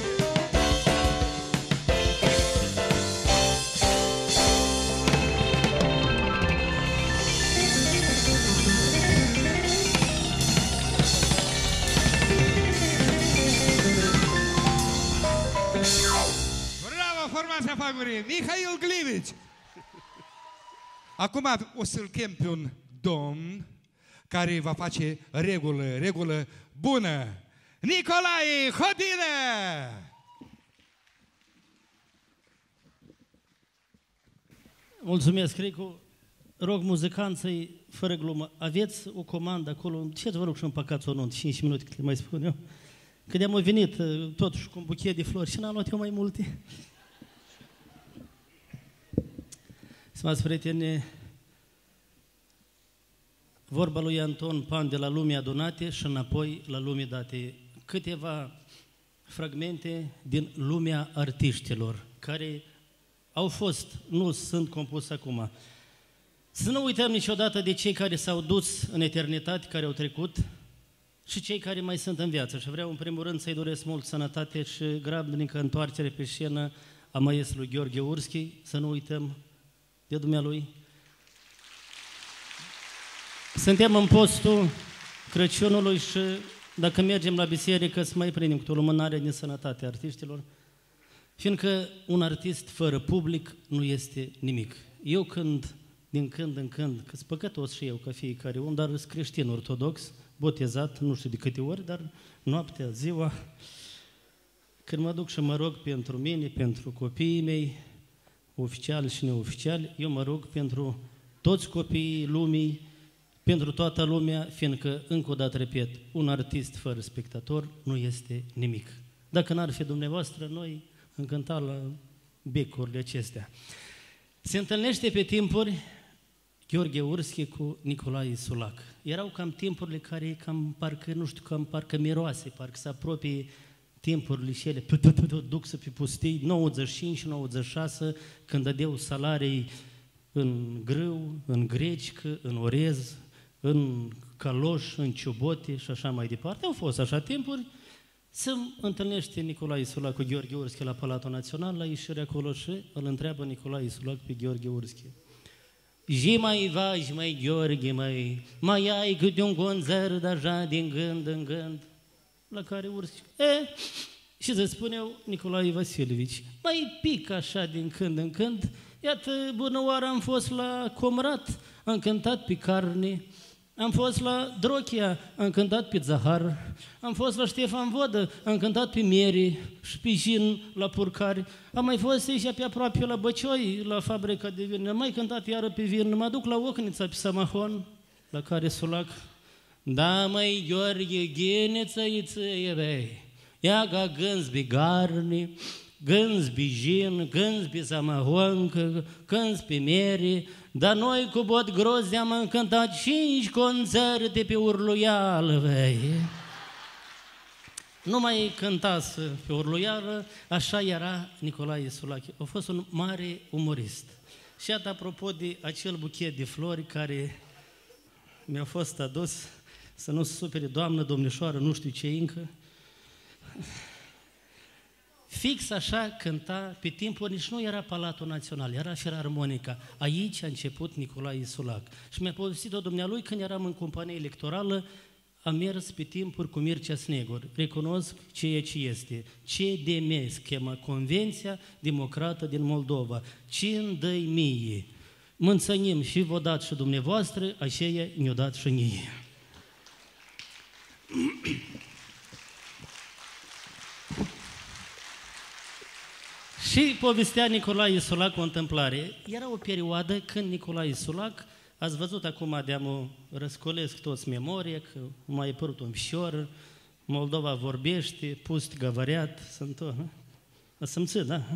Formația Fagurie, Mihail Glivici. Acum o să-l chem pe un domn care va face regulă, regulă bună. Nicolae Hodină! Mulțumesc, Ricu. Rog muzicanții, fără glumă, aveți o comandă acolo? Ce vă rog și împăcați-o în cinci minute, cât le mai spun eu? Că de-am venit totuși cu un buchet de flori și n-am luat eu mai multe. Stimați prieteni, vorba lui Anton Pan de la lumii adunate și înapoi la lumii date. Câteva fragmente din lumea artiștilor care au fost, nu sunt compuse acum. Să nu uităm niciodată de cei care s-au dus în eternitate, care au trecut, și cei care mai sunt în viață. Și vreau în primul rând să-i doresc mult sănătate și grabnică întoarcere pe scenă a maestrului Gheorghe Urschi, să nu uităm de dumnealui. Suntem în postul Crăciunului și dacă mergem la biserică să mai prindem cu o lumânare din sănătate artiștilor, fiindcă un artist fără public nu este nimic. Eu când, din când în când, că sunt păcătos și eu ca fiecare om, dar sunt creștin ortodox, botezat, nu știu de câte ori, dar noaptea, ziua, când mă duc și mă rog pentru mine, pentru copiii mei, oficiali și neoficiali, eu mă rog pentru toți copiii lumii, pentru toată lumea, fiindcă, încă o dată repet, un artist fără spectator nu este nimic. Dacă n-ar fi dumneavoastră, noi am cântat la becurile acestea. Se întâlnește pe timpuri Gheorghe Urschi cu Nicolae Sulac. Erau cam timpurile care cam parcă, nu știu, cam parcă miroase, parcă se apropie timpurile și ele, duc-se pe pustii, nouăzeci și cinci nouăzeci și șase, când dădeau salarii în grâu, în grecică, în orez, în caloș, în ciobote și așa mai departe. Au fost așa timpuri. Se întâlnește Nicolae Sulac cu Gheorghe Urschi la Palatul Național, la ieșire acolo și îl întreabă Nicolae Sulac pe Gheorghe Urschi. Ji mai vaji, mai Gheorghe, mai, mai ai câte un concert așa din gând în gând. La care Urschi, e, și să spun eu, Nicolae Vasilevici, mai pic așa din când în când. Iată, bună oară, am fost la Comrat, am cântat pe carne, am fost la Drochia, am cântat pe zahar, am fost la Ștefan Vodă, am cântat pe miere și pe gin la purcari, am mai fost aici pe aproape la Băcioi, la fabrica de vin, am mai cântat iară pe vin, mă duc la Ocnița pe Samahon, la care Sulac, da, măi, Gheorghe, gheneță-i ție, băi, ia ca gânzi bigarni, gânzi bijin, gânzi pe zamahoncă, gânzi pe mere, dar noi cu bot grozi am încântat cinci concerte pe Urluială, vei. Nu mai cântați pe Urluială, așa era Nicolae Sulache. A fost un mare umorist. Și iată, apropo de acel buchet de flori care mi-a fost adus, să nu se supere doamnă, domnișoară, nu știu ce încă, fix așa cânta, pe timpul nici nu era Palatul Național, era Filarmonica. Aici a început Nicolae Sulac. Și mi-a povestit-o dumnealui când eram în companie electorală, a mers pe timpuri cu Mircea Snegur. Recunosc ceea ce este. C D M se chema Convenția Democrată din Moldova. Cine dă-i mie? Mânțănim și vă dat și dumneavoastră, aceea ne-o dat și nie. Și povestea Nicolae Sulac o întâmplare. Era o perioadă când Nicolae Sulac, ați văzut acum de-am răscolesc toți memorie, că mai apărut un fișor, Moldova vorbește, pust găvăreat, sunt tot, a simțit, da?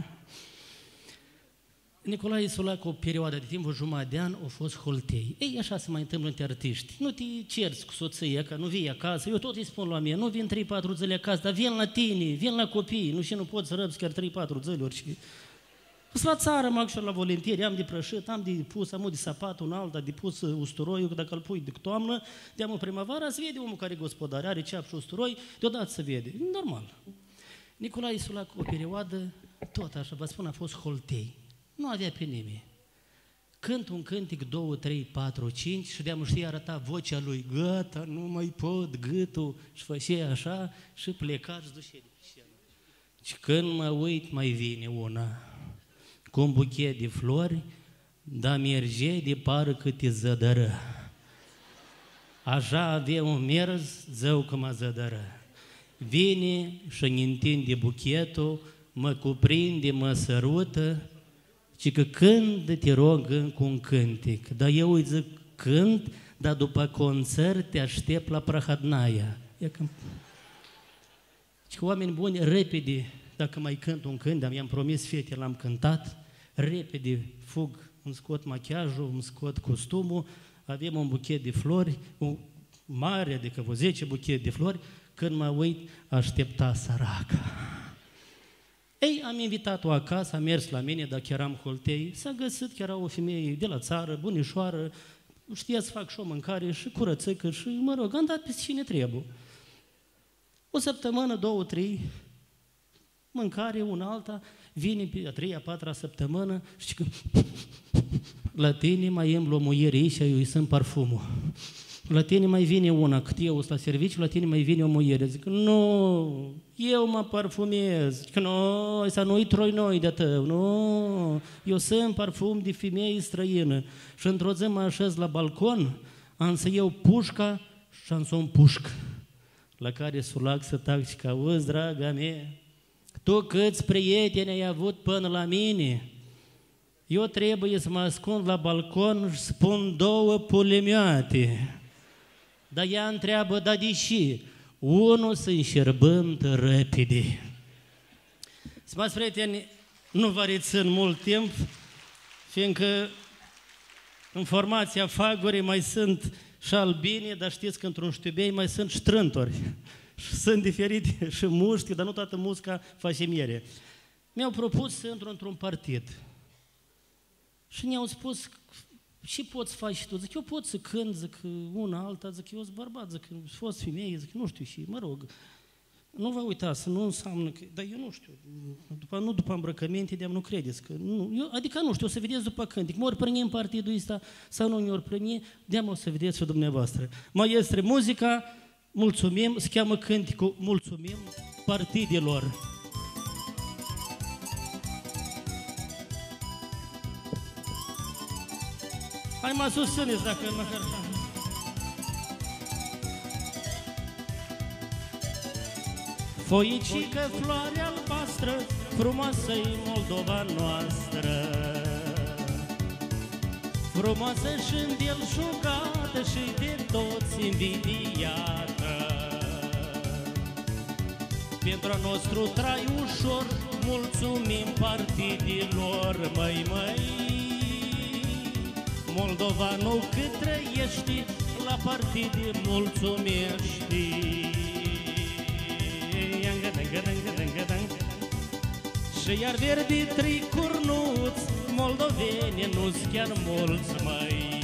Nicolae Sulac, o perioadă de timp, o jumătate de an, a fost holtei. Ei, așa se mai întâmplă între artiști. Nu te cerți cu soția, că nu vii acasă. Eu tot îi spun la mine, nu vin trei patru zile acasă, dar vin la tine, vin la copii. Nu și nu pot să răbzi chiar trei patru zile, orice. Sunt la țară, mă și la voluntieri, am de prășit, am de pus, am de sapat, un alta, de pus usturoiul, că dacă îl pui de toamnă, de-am în primăvara, se vede omul care e gospodar, are ceap și usturoi, deodată se vede. Normal. Nicolae Sulac, o perioadă, tot așa, vă spun, a fost holtei. Nu avea pe nimeni. Cânt un cântic, două, trei, patru, cinci și de-am știi arăta vocea lui, gata, nu mai pot, gâtul, și făcea așa și pleca și duce de pe scenă. Și când mă uit, mai vine una cu un buchet de flori, dar merge de parcă te zădără. Așa avea un mers, zău că mă zădără. Vine și-mi întinde buchetul, mă cuprinde, mă sărută, și că când te rog cu un cântic, dar eu îi zic cânt, dar după concert te aștept la Prahadnaia. Și că oameni buni, repede, dacă mai cânt un cânt, dar mi-am promis fete, l-am cântat, repede fug, îmi scot machiajul, îmi scot costumul, avem un buchet de flori, un mare, adică vreo zece buchet de flori, când mă uit, aștepta săraca. Ei, am invitat-o acasă, a mers la mine, dacă eram holtei, s-a găsit că era o femeie de la țară, bunișoară, știa să fac și o mâncare și curățăcă și, mă rog, am dat pe cine trebuie. O săptămână, două, trei, mâncare, una alta, vine pe a treia, a patra săptămână, știi că la tine mai îmi luăm muiere și eu îi sunt parfumul. La tine mai vine una, cât eu sunt la serviciu, la tine mai vine o muiere. Zic, nu, eu mă parfumez. Zic, nu, ăsta nu-i troi-noi de tău, nu, eu sunt parfum de femeie străină. Și într-o zi mă așez la balcon, am să iau pușca și am să o împușc. La care Sulac să tac și că, auzi, draga mea, tu câți prieteni ai avut până la mine? Eu trebuie să mă ascund la balcon și spun două pulemioate. Dar ea întreabă, da de ce? Unul se înșerbântă repede. Stimați prieteni, nu vă rețin mult timp, fiindcă în formația Fagurii mai sunt și albini, dar știți că într-un știubei mai sunt și trântori. Sunt diferite și mușchi, dar nu toată musca face miere. Mi-au propus să intru într-un partid. Și ne-au spus, ce poți face tu? Zic, eu pot să cânt, zic, una, alta, zic, eu sunt bărbat, zic, sunt fost femeie, zic, nu știu, și mă rog, nu vă uitați, nu înseamnă că, dar eu nu știu, după, nu după îmbrăcăminte, de-am nu credeți, că nu, eu, adică nu știu, o să vedeți după cântic, mă ori primi în partidul ăsta sau nu ori primi, de-am o să vedeți și dumneavoastră. Maestre, muzica, mulțumim, se cheamă cânticul, mulțumim partidelor. Hai mă susțineți dacă măcar așa. Foicică, floare albastră, frumoasă-i Moldova noastră. Frumoasă și îndelșugată și de toți invidiată. Pentru a nostru trai ușor, mulțumim partidilor, măi, măi. Moldovanul cât trăiești, la partidii mulțumești. Și iar verdi trei curnuți, moldoveni nu-s chiar mulți, măi.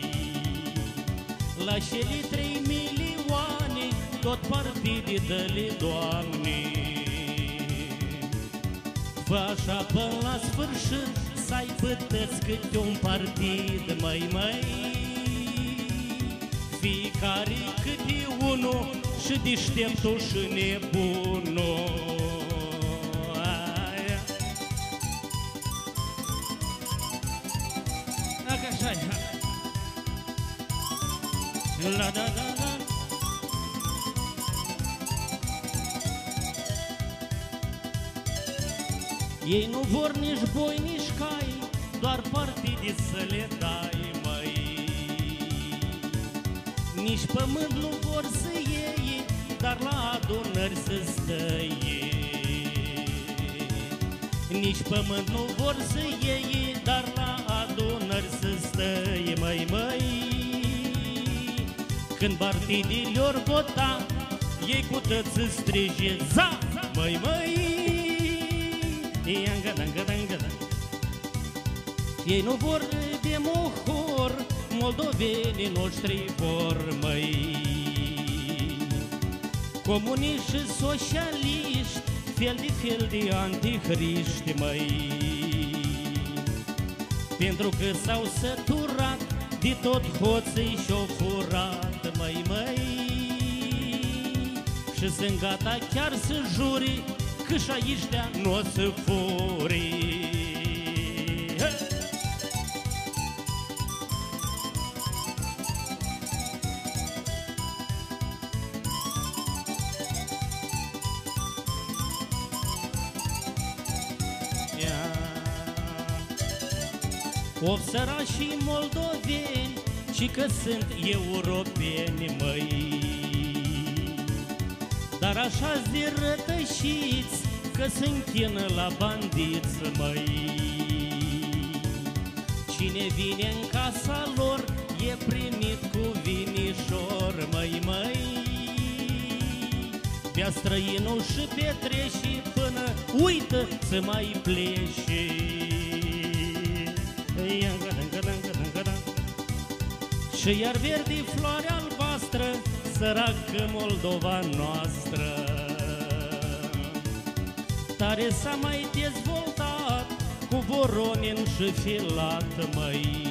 La cele trei milioane, tot partidii dă-le, Doamne. Fă așa până la sfârșit, să aibă tăți câte un partid, măi, măi. Fiecare câte unul, și deșteptul și nebunul. Dacă așa-i, la da da da. Ei nu vor nici boi, nici cai, doar partidii să le dai, măi. Nici pământ nu vor să iei, dar la adunări să stăie. Nici pământ nu vor să iei, dar la adunări să stăie, măi, măi. Când partidii le-or vota, ei cu tăți strige za, măi, măi. Ei nu vor de mohor, moldovenii noștri vor, măi. Comuniști și socialiști, fel de fel de antihriști, măi. Pentru că s-au săturat de tot hoții și-o furat, măi, măi. Și sunt gata chiar să juri că și aiștea nu o să furi. Of sărașii moldoveni, ci că sunt europeni, măi. Dar așa-zi rătășiți, că se închină la bandiți, măi. Cine vine în casa lor, e primit cu vinișor, măi, măi. Bea străinul și petreși, până uită să mai plece. Și iar verde floare albastră, săracă Moldova noastră. Tare s-a mai dezvoltat, cu Voronin și Filat, măi.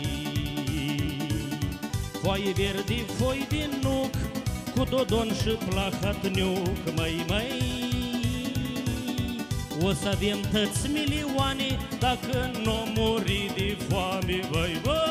Foaie verde, foi din nuc, cu Dodon și Plahatniuc, măi, măi. O să avem tăți milioane, dacă n-o muri de foame, băi, băi.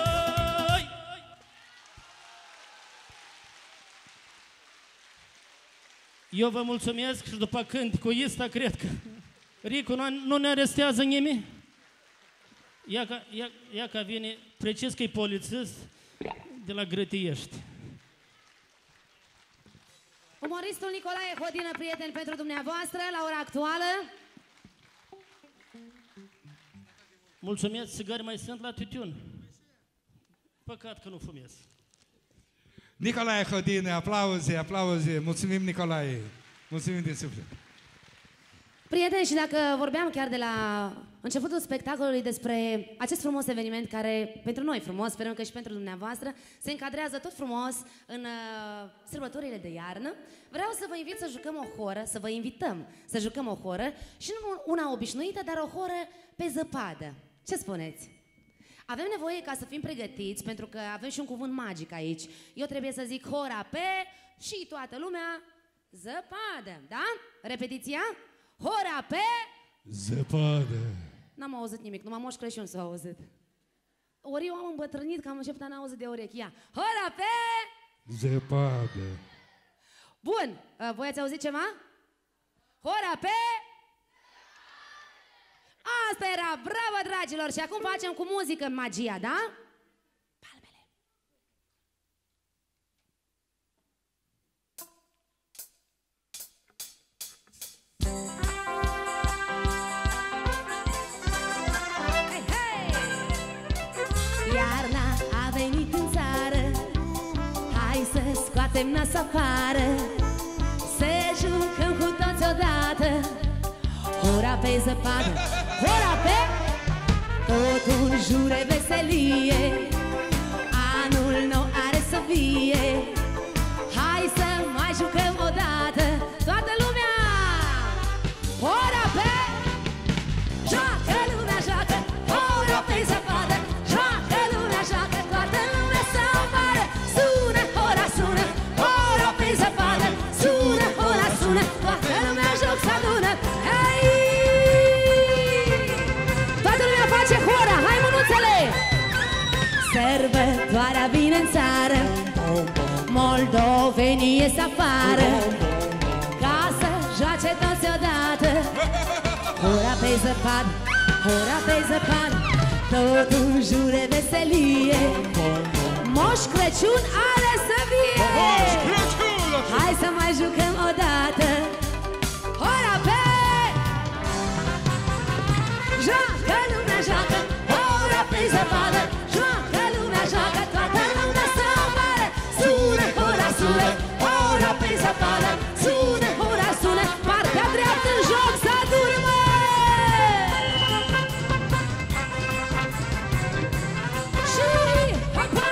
Eu vă mulțumesc și după când cu ăsta cred că Ricu nu, nu ne arestează nimeni. Ia ca, ia, ia ca vine, precis că e polițist de la Grătiești. Umoristul Nicolae Hodină, prieteni pentru dumneavoastră, la ora actuală. Mulțumesc, țigări mai sunt la tutiun. Păcat că nu fumez. Nicolae Hodină, aplauze, aplauze. Mulțumim, Nicolae. Mulțumim din suflet. Prieteni, și dacă vorbeam chiar de la începutul spectacolului despre acest frumos eveniment care, pentru noi frumos, sperăm că și pentru dumneavoastră, se încadrează tot frumos în uh, sărbătorile de iarnă, vreau să vă invit să jucăm o horă, să vă invităm să jucăm o horă și nu una obișnuită, dar o horă pe zăpadă. Ce spuneți? Avem nevoie ca să fim pregătiți, pentru că avem și un cuvânt magic aici. Eu trebuie să zic hora pe și toată lumea zăpadă, da? Repetiția? Hora pe zăpadă. N-am auzit nimic, numai Moș Crăciun s-a auzit. Ori eu am îmbătrânit că am început a n-auzit de urechi. Ia, hora pe zăpadă. Bun, voi ați auzit ceva? Hora pe asta era, bravo, dragilor! Și acum facem cu muzică magia, da? Palmele! scoatem nas afară, să jucăm cu toți odată. Hora pe zăpadă, hora pe, tot în jure veselie. Anul nou are să vie, hai să mai jucăm odată. Toată lumea! Hora pe, joacă lumea, joacă. Hora pe zăpadă, joacă lumea, joacă. Toată lumea să apară. Sună, hora sună, hora pe zăpadă. Sună, hora sună, toată lumea joc să adună. Hei! Toată lumea face hora, hai mânuțele! Sărbătoarea vine în țară, moldovenii ies afară, ca să joace toți odată. Hora pe zăpadă, hora pe zăpadă, tot în jure veselie. Moș Crăciun are să vie, hai să mai jucăm odată. Hora pe, joacă lumea, joacă. Hora pe zăpadă, joacă lumea, joacă. Toată lumea să apară. Sună, hora sună, hora pe zăpadă. Sună, hora sună, partea dreaptă în joc să adună. Și hopa!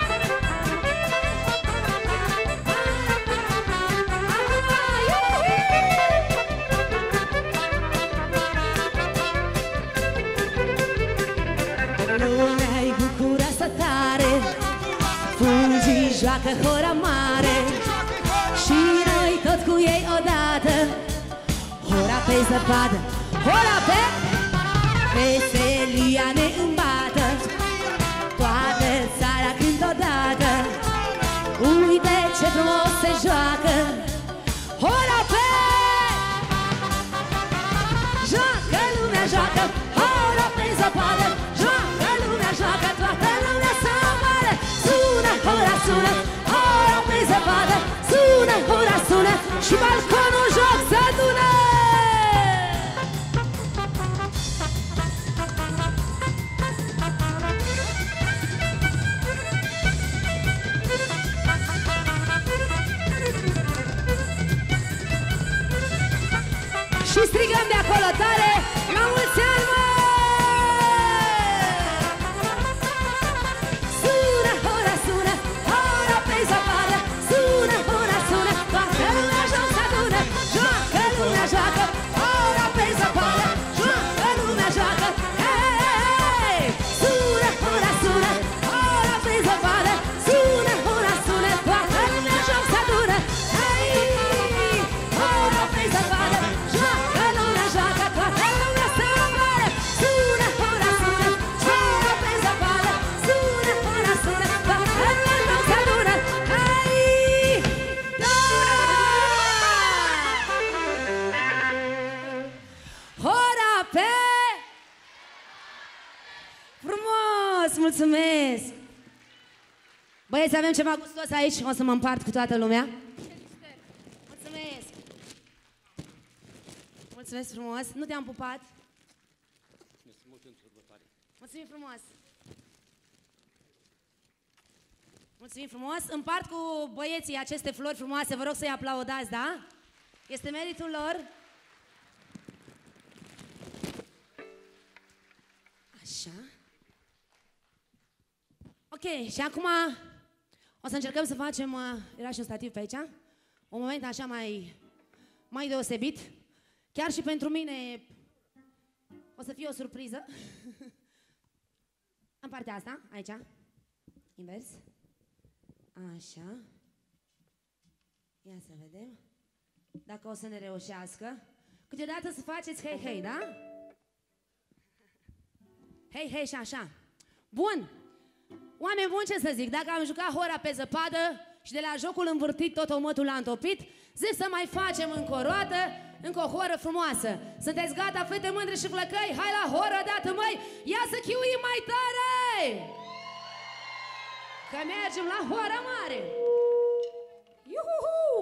Lumea-i bucuroasă tare, fulgii joacă hora mare, și noi tot cu ei odată. Hora pe zăpadă, hora pe, veselia ne îmbată. Toată țara cânt odată, uite ce frumos se joacă. Hora pe, joacă lumea, joacă. Hora pe zăpadă, joacă lumea, joacă. Toată lumea să apară. Sună, hora sună, hora pe zăpadă. Sună, hora sună, și balconul joc să adună. Și strigăm de acolo tare, la mulți ani, mă! Sună, hora sună, hora pe zăpadă. Sună, hora sună, toată lumea joc să adună. Joacă lumea, joacă, hora pe zăpadă. Joacă lumea, joacă, hei! Sună, hora sună, hora pe zăpadă. Sună, hora sună, toată lumea joc să adună. Hei! Hora pe zăpadă, joacă lumea, joacă. Toată lumea să apară. Sună, hora sună, hora pe zăpadă. Sună, hora sună, toată lumea joc să adună. Hei! Da! Hora pe... Frumos! Mulțumesc! Băieți, avem ceva gustos aici, o să mă împart cu toată lumea. Mulțumesc! Mulțumesc frumos! Nu te-am pupat? Mulțumim frumos! Mulțumim frumos! Împart cu băieții aceste flori frumoase, vă rog să-i aplaudați, da? Este meritul lor? Așa. Ok, și acum o să încercăm să facem, uh, era și un stativ pe aici, un moment așa mai, mai deosebit. Chiar și pentru mine o să fie o surpriză. În partea asta, aici, invers. Așa. Ia să vedem dacă o să ne reușească. Câteodată să faceți hei, hei, da? Hei, hei și așa. Bun. Oameni buni, ce să zic, dacă am jucat hora pe zăpadă și de la jocul învârtit tot omătul l-a întopit, zic să mai facem încă o roată, încă o horă frumoasă. Sunteți gata, fete mândre și flăcăi? Hai la horă dată, măi! Ia să chiuim mai tare! Că mergem la hora mare! Iuhuhu!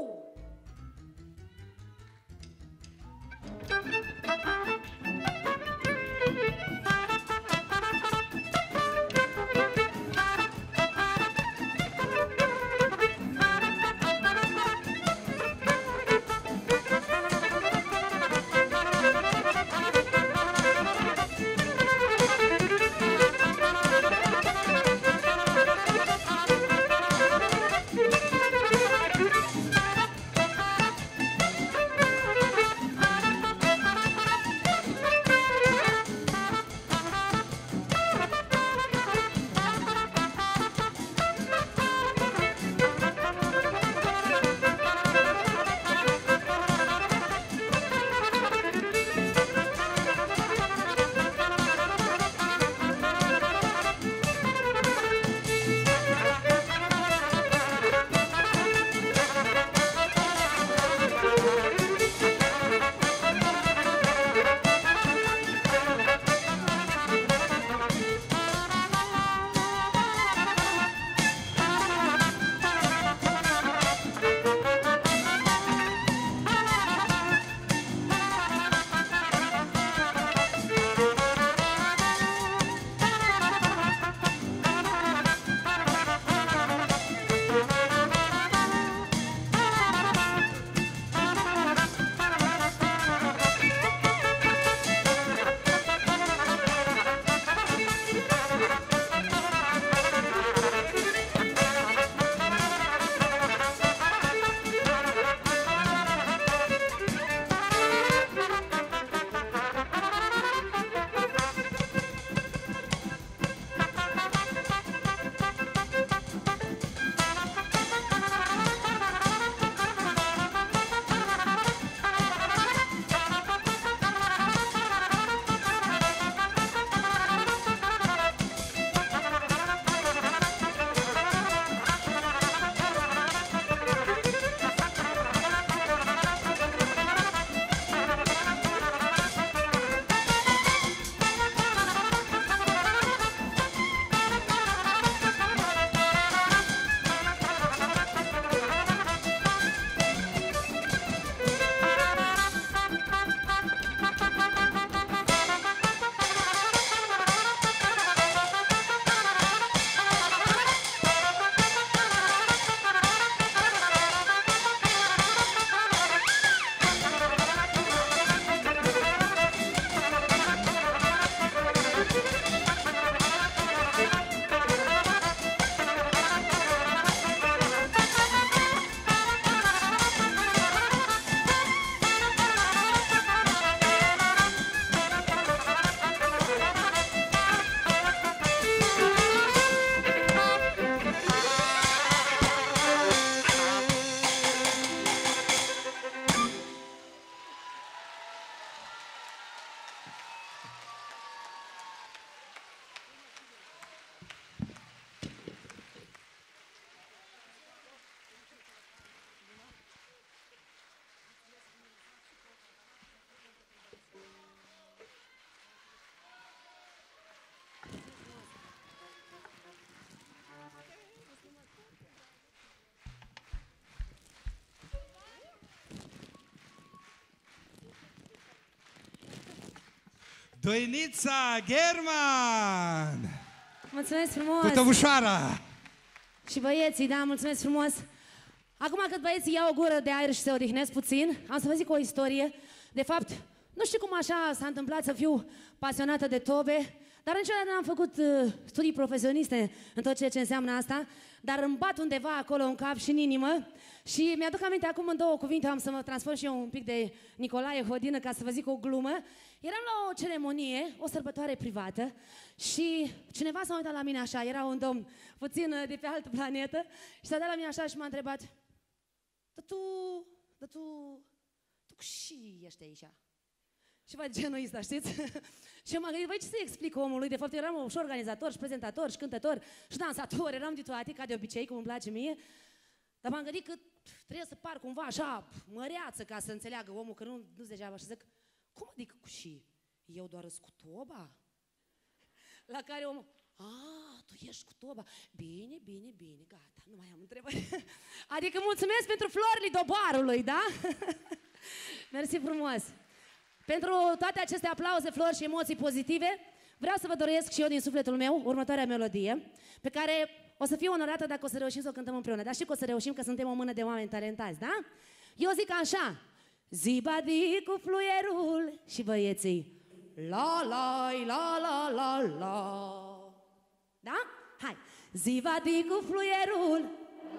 Doinița German! Mulțumesc frumos! Cu tăbușoara! Și băieții, da, mulțumesc frumos! Acum cât băieții iau o gură de aer și se odihnesc puțin, am să vă zic o istorie. De fapt, nu știu cum așa s-a întâmplat să fiu pasionată de tobe, dar niciodată n-am făcut uh, studii profesioniste în tot ceea ce înseamnă asta, dar îmi bat undeva acolo în cap și în inimă și mi-aduc aminte acum în două cuvinte, am să mă transform și eu un pic de Nicolae Hodină ca să vă zic o glumă. Eram la o ceremonie, o sărbătoare privată și cineva s-a uitat la mine așa, era un domn puțin de pe altă planetă și s-a dat la mine așa și m-a întrebat: Dar tu, dar tu, tu și ești aici? Și va de genul ăsta, știți? Și m-am gândit, băi, ce să-i explic omului? De fapt, eram și organizator, și prezentator, și cântător, și dansator, eram de toate, ca de obicei, cum îmi place mie. Dar m-am gândit că trebuie să par cumva așa măreață ca să înțeleagă omul, că nu, nu-s degeaba. Și zic, cum adică cu și? Eu doar îs cu toba? La care omul, a, tu ești cu toba. Bine, bine, bine, gata, nu mai am întrebări. Adică mulțumesc pentru florile doboarului, da? Mersi frumos. Pentru toate aceste aplauze, flori și emoții pozitive, vreau să vă doresc și eu din sufletul meu următoarea melodie, pe care o să fiu onorată dacă o să reușim să o cântăm împreună. Dar știu că o să reușim, că suntem o mână de oameni talentați, da? Eu zic așa, Zibadi cu fluierul și băieții, la la la la la la. Da? Hai! Zibadi cu fluierul,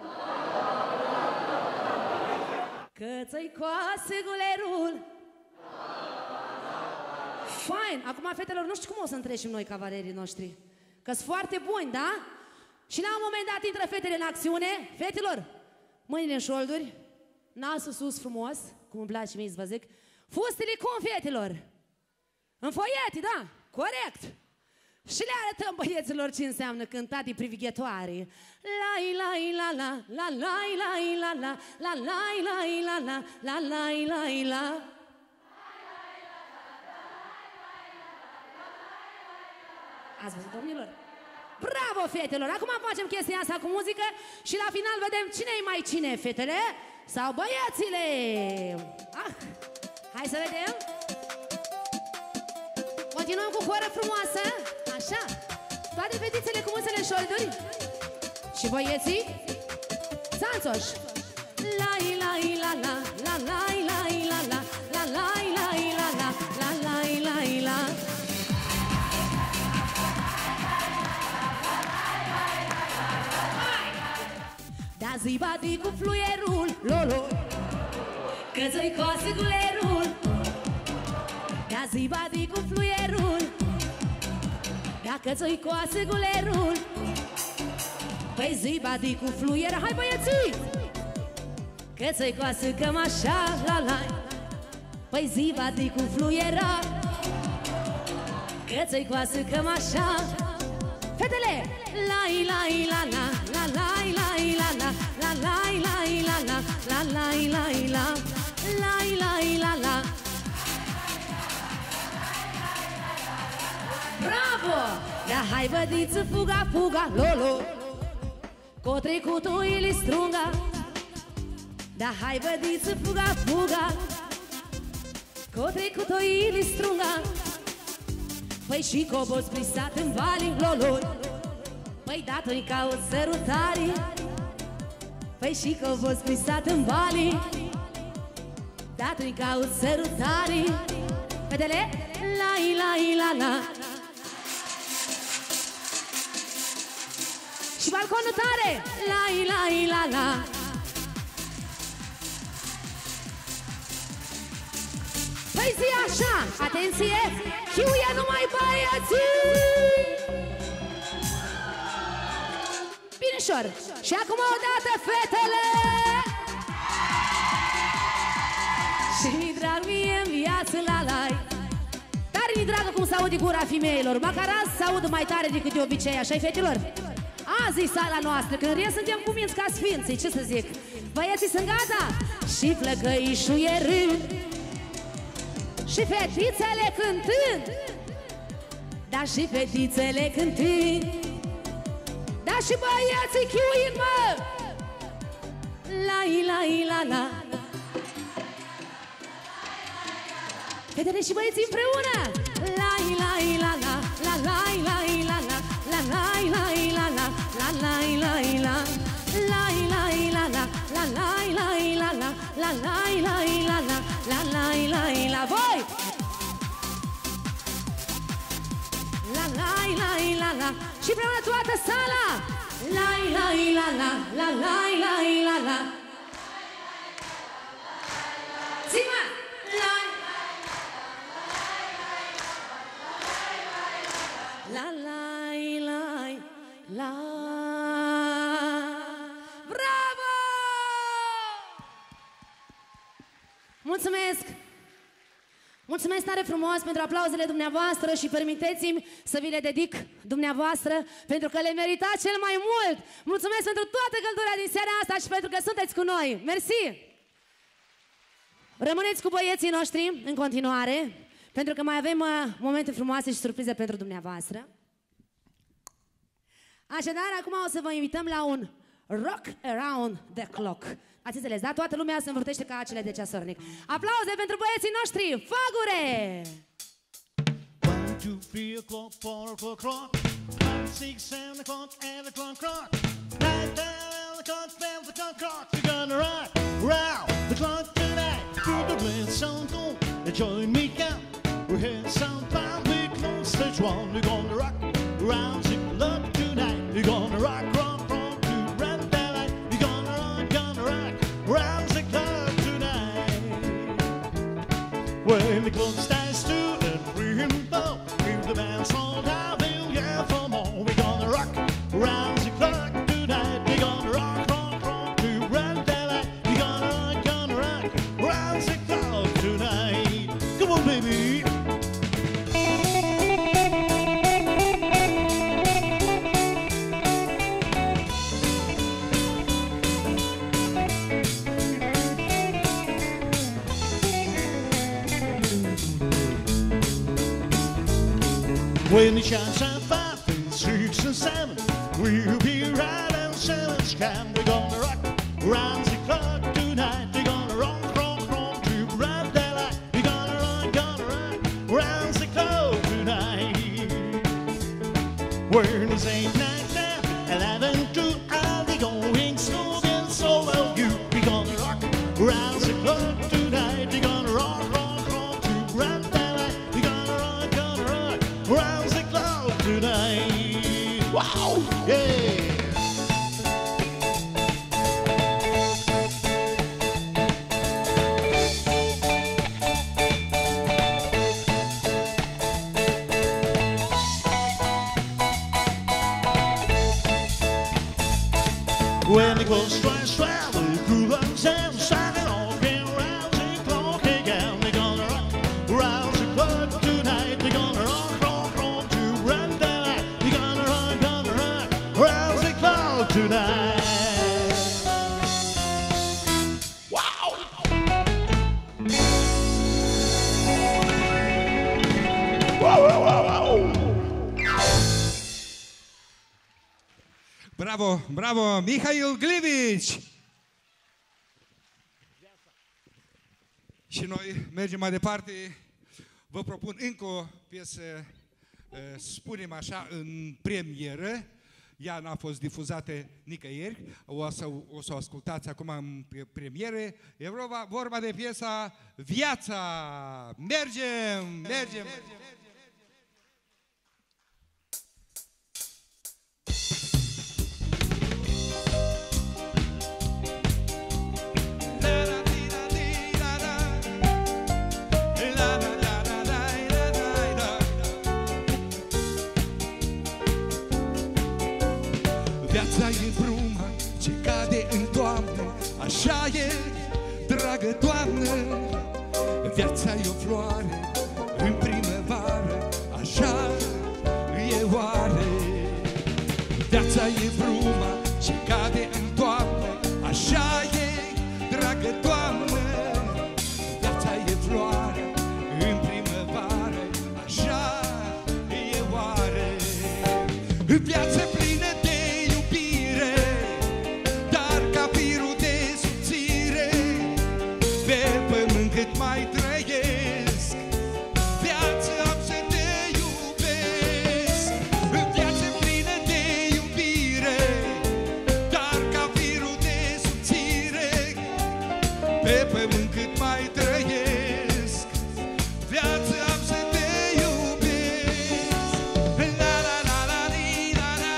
că-ți-i coase gulerul. Fain! Acum, fetelor, nu știu cum o să întrecem noi, cavalerii noștri. Că-s foarte buni, da? Și la un moment dat intră fetele în acțiune. Fetelor, mâinile în șolduri, nasul sus frumos, cum îmi place mie să vă zic. Fustele cum, fetelor? În foiete, da? Corect! Și le arătăm băieților ce înseamnă cântate privighetoare. La la la la la la la la la la la la la la la la la. Ați văzut, domnilor? Bravo, fetelor! Acum facem chestia asta cu muzică și la final vedem cine-i mai cine, fetele sau băiețile! Ah, hai să vedem! Continuăm cu horă frumoasă, așa! Toate fetițele cu mâțele în șolduri și băieții țanțoși! Lai, lai, la, la, la, lai, lai, la, la, la, lai, lai, la, la, la, lai, lai, la. Da zibadi cu fluierul, lolo, că-ți-i coase gulerul. Da zibadi cu fluierul, dacă ți-i coase gulerul. Păi zibadi cu fluier, hai băieții! Că-ți-i coase cămașa, la la. Păi zibadi cu fluiera, că-ți-i coase cămașa. Fetele! Lai, lai, la, la, la, lai, lai, la, la, la, lai, lai, la, la, la, lai, lai, la, lai, lai, la, la. Bravo! Da hai bădiță, fuga, fuga, lolo, cu trecutul ili strunga. Da hai bădiță, fuga, fuga, cu trecutul ili strunga. Păi și coboți plisat în vali, lolo, păi datori ca o sărutare. Păi și coboți plisat în vali, datori ca o sărutare. Vedele? Lai, lai, la, la. Și balconul tare! Lai, lai, la, la. Păi zi așa, atenție, chiuie numai băieții! Binișor, și acum o dată fetele! Și mi drag mie în viață la lai. Tare mi dragă cum s-aude gura femeilor, măcar azi s-aud mai tare decât de obicei, așa-i fetelor? Azi e sala noastră, când rie suntem cuminți ca sfinții, ce să zic? Băieții sunt gata? Și flăcăișul e rând, și fetițele cântând, dar și fetițele cântând, dar și băieții chiuind, mă! Lai, lai, la, la. Fetele și băieții împreună! Lai, și împreună toată sala. La la la la la la la la la. Zi-mă! La la la la la. Bravo! Mulțumesc! Mulțumesc tare frumos pentru aplauzele dumneavoastră și permiteți-mi să vi le dedic dumneavoastră pentru că le meritați cel mai mult. Mulțumesc pentru toată căldura din seara asta și pentru că sunteți cu noi. Mersi! Rămâneți cu băieții noștri în continuare pentru că mai avem uh, momente frumoase și surprize pentru dumneavoastră. Așadar, acum o să vă invităm la un Rock Around the Clock. Ați înțeles, da? Toată lumea se învârtește ca acele de ceasornic. Aplauze pentru băieții noștri! Fagure! One, two, three o'clock, four o'clock, five, six, seven o'clock, eight o'clock, clock, nine, ten, eleven o'clock, twelve o'clock, clock. We're gonna rock round the clock tonight. To the grand sound tune, join me, come. We hear some fun, we close stage one. We're gonna rock round the clock tonight. We're gonna rock, rock, rock to run the light. We're gonna rock, gonna rock round the clock tonight. When the clock starts to and rainbow, if the band's all down, we'll get for more. We're gonna rock round the clock tonight. We're gonna rock, rock, rock to run the light. We're gonna rock, gonna rock round the clock tonight. Come on, baby. When the chimes are five and six and seven, we'll be right on seven's cam. We're gonna rock round the clock tonight. We're gonna rock, rock, rock to run the light. We're gonna rock, gonna rock round the clock tonight. When it's eight, nine, ten, eleven, two, I'll be going slow and so will you. We're gonna rock round the clock tonight. We're gonna rock, rock, rock to run the light. We're gonna rock, gonna rock round the clock tonight. Wow! Yeah! When the clock strikes twelve, the cool and sound shining all around the clock again. They're gonna rock round the clock tonight. They're gonna rock, rock, rock to run the light. They're gonna rock, gonna rock round the clock tonight. Wow! Wow, wow, wow, wow! Bravo, bravo, Mihail Glivici! Și noi mergem mai departe. Vă propun încă o piesă, spunem așa, în premieră. Ea n-a fost difuzată nicăieri. O să o, să o ascultați acum în premieră. E vorba, vorba de piesa Viața! Mergem, mergem! mergem. Viața e bruma ce cade în toamnă, așa e, dragă Doamnă. Viața e o floare în primăvară, așa e oare. Viața e bruma ce cade în toamnă, așa e, dragă Doamnă. Viața e floare în primăvară, așa e oare. Viața plină de iubire, dar ca firul de subțire, pe pământ cât mai trăiesc, viața am să te iubesc. Viața plină de iubire, dar ca firul de subțire, pe pământ cât mai trăiesc, viața am să te iubesc. La la la la li, la la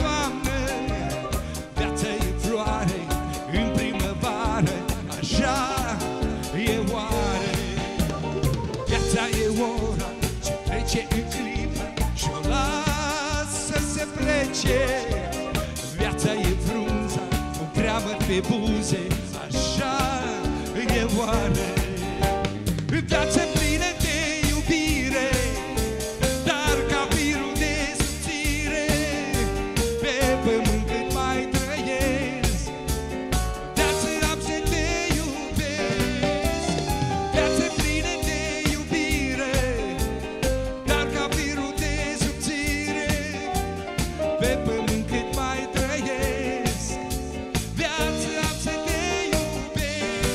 toamnă, viața e floare în primăvară, așa e oare. Viața e ora ce trece în clipă și o lasă să plece. Viața e frunza cu creamă pe buze, așa e oare. Viața plină de iubire, dar ca virul de subțire, pe pământ cât mai trăiesc, viața am să te iubesc. Viața plină de iubire, dar ca virul de subțire, pe pământ cât mai trăiesc, viața am să te iubesc.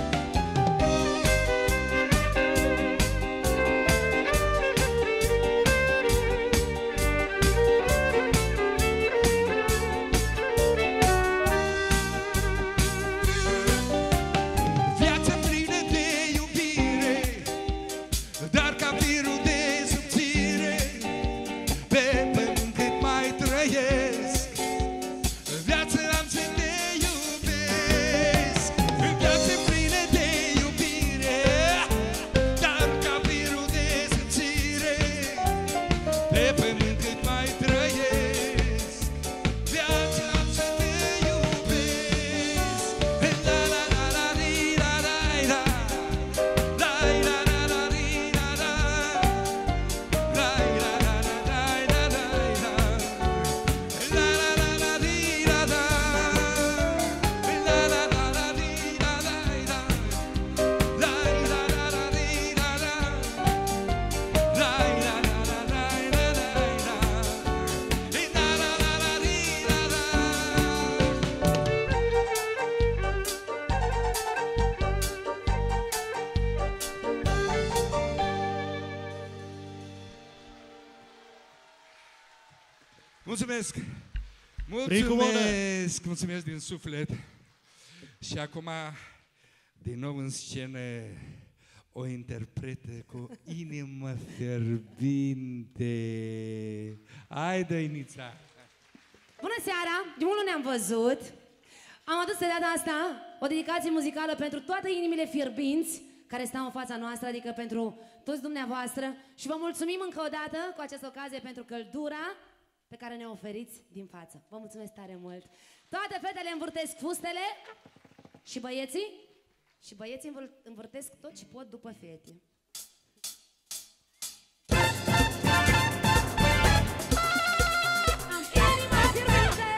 Viața plină de iubire, dar ca virul de subțire, pe pământ cât mai trăiesc, viața am să te iubesc. Viața plină de iubire, dar ca virul de subțire, pe pământ cât mai trăiesc, viața am să te iubesc. La la la la ri la la la, la la la la ri la la, la la la la la la la, la la la la ri la la, la la la la ri la la, la la la la ri la la, la la la la la la Mulțumesc! Mulțumesc! Mulțumesc din suflet! Și acum, din nou în scenă, o interpretă cu inimă fierbinte. Haide, Inița! Bună seara! De mult nu ne-am văzut. Am adus de data asta o dedicație muzicală pentru toate inimile fierbinți care stau în fața noastră, adică pentru toți dumneavoastră. Și vă mulțumim încă o dată cu această ocazie pentru căldura pe care ne oferiți din față. Vă mulțumesc tare mult! Toate fetele învârtesc fustele și băieții? Și băieții învâr- învârtesc tot ce pot după fete. Am inima fierbinte!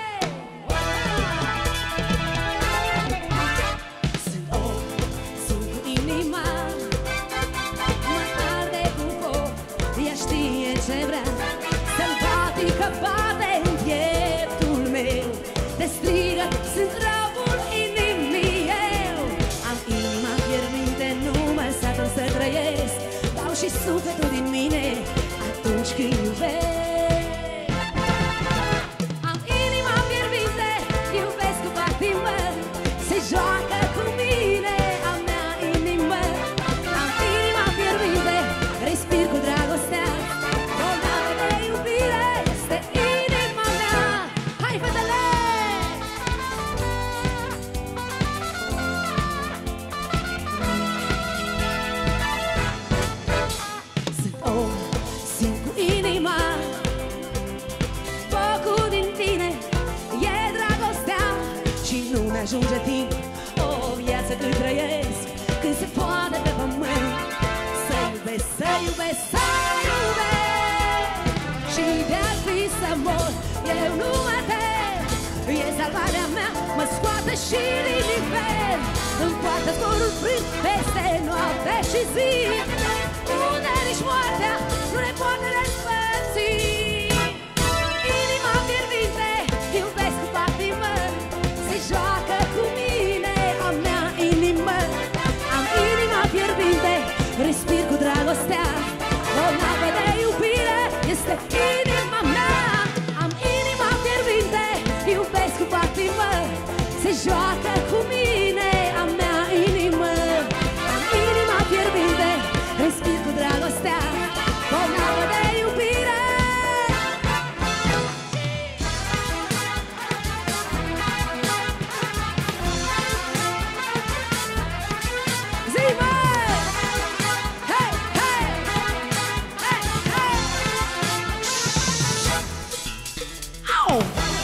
Sunt om, sunt cu inima, mă arde cu foc, ea știe ce vrea. Sălbatică bate în pieptul meu, te strigă, sunt răbul inimii eu. Am inima fierbinte, nu mă satur să trăiesc, dau și sufletul din mine atunci când iubesc. Am inima fierbinte, iubesc cu patimă, se joacă cu mine a mea inimă. Am inima fierbinte, respir cu dragostea, bolnavă de iubire este inima mea. Hai, fetele! Sunt om, simt cu inima, focul din tine e dragostea și nu-mi ajunge timp o viață cât trăiesc, când se poate pe pământ să iubesc, să iubesc, să iubesc. Și de-ar fi să mor, eu nu mă tem, e salvarea mea, mă scoate și din nivel, îmi poartă zborul frânt peste noapte și zi, unde nici moartea nu ne poate despărți. Inima fierbinte, iubesc cu patimă, se joacă cu mine a mea inimă. Am inima fierbinte, respir cu dragostea, bolnavă de iubire este inima mea. Am inima fierbinte, iubesc cu patimă, se joacă cu mine a mea inimă. Am inima fierbinte, respir cu dragostea, bolnavă de iubire Oh!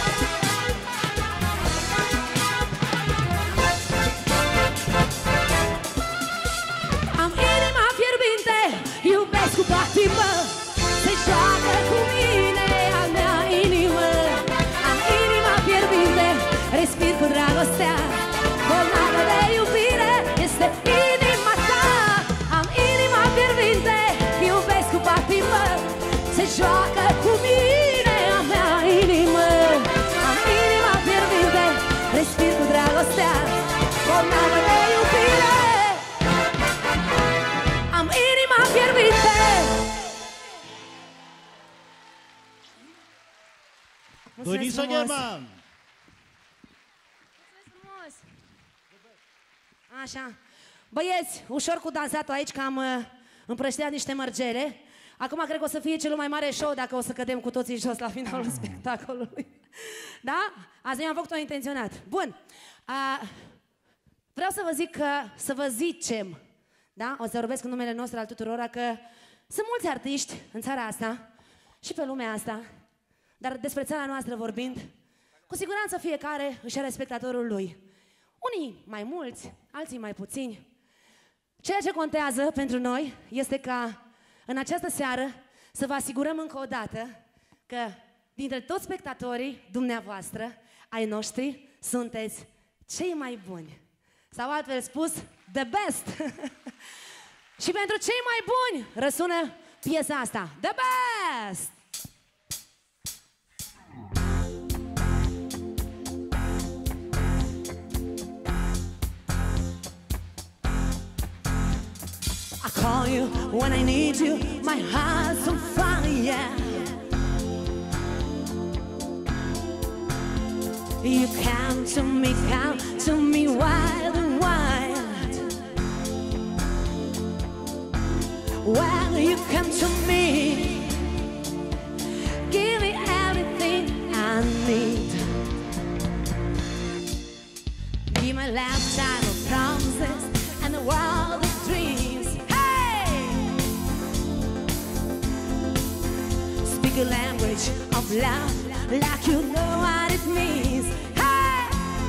Am inima fierbinte, iubesc cu patimă, se joacă cu mine a mea inimă. Am inima fierbinte, respir cu dragostea, bolnavă de iubire este inima ta. Am inima fierbinte, iubesc cu patimă, se joacă cu mine a mea inimă. Am inima fierbinte, respir cu dragostea, bolnavă de iubire. Am inima fierbinte. Donița German! Așa. Băieți, ușor cu dansatul aici, că am uh, împrășteat niște mărgele. Acum cred că o să fie cel mai mare show dacă o să cădem cu toții jos la finalul spectacolului. Da? Azi am făcut-o intenționat. Bun. Uh, vreau să vă zic că, să vă zicem, da? O să vorbesc în numele nostru al tuturora, că sunt mulți artiști în țara asta și pe lumea asta, dar despre țara noastră vorbind, cu siguranță fiecare își are spectatorul lui. Unii mai mulți, alții mai puțini. Ceea ce contează pentru noi este ca în această seară să vă asigurăm încă o dată că dintre toți spectatorii dumneavoastră, ai noștri, sunteți cei mai buni. Sau altfel spus, the best! Și pentru cei mai buni răsună piesa asta, the best! I call you when I need you, my heart's on fire. You come to me, come to me wild and wild. When you come to me, give me everything I need. Give my lifetime of promises and a world of dreams. Speak a language of love like you know what it means. Hey!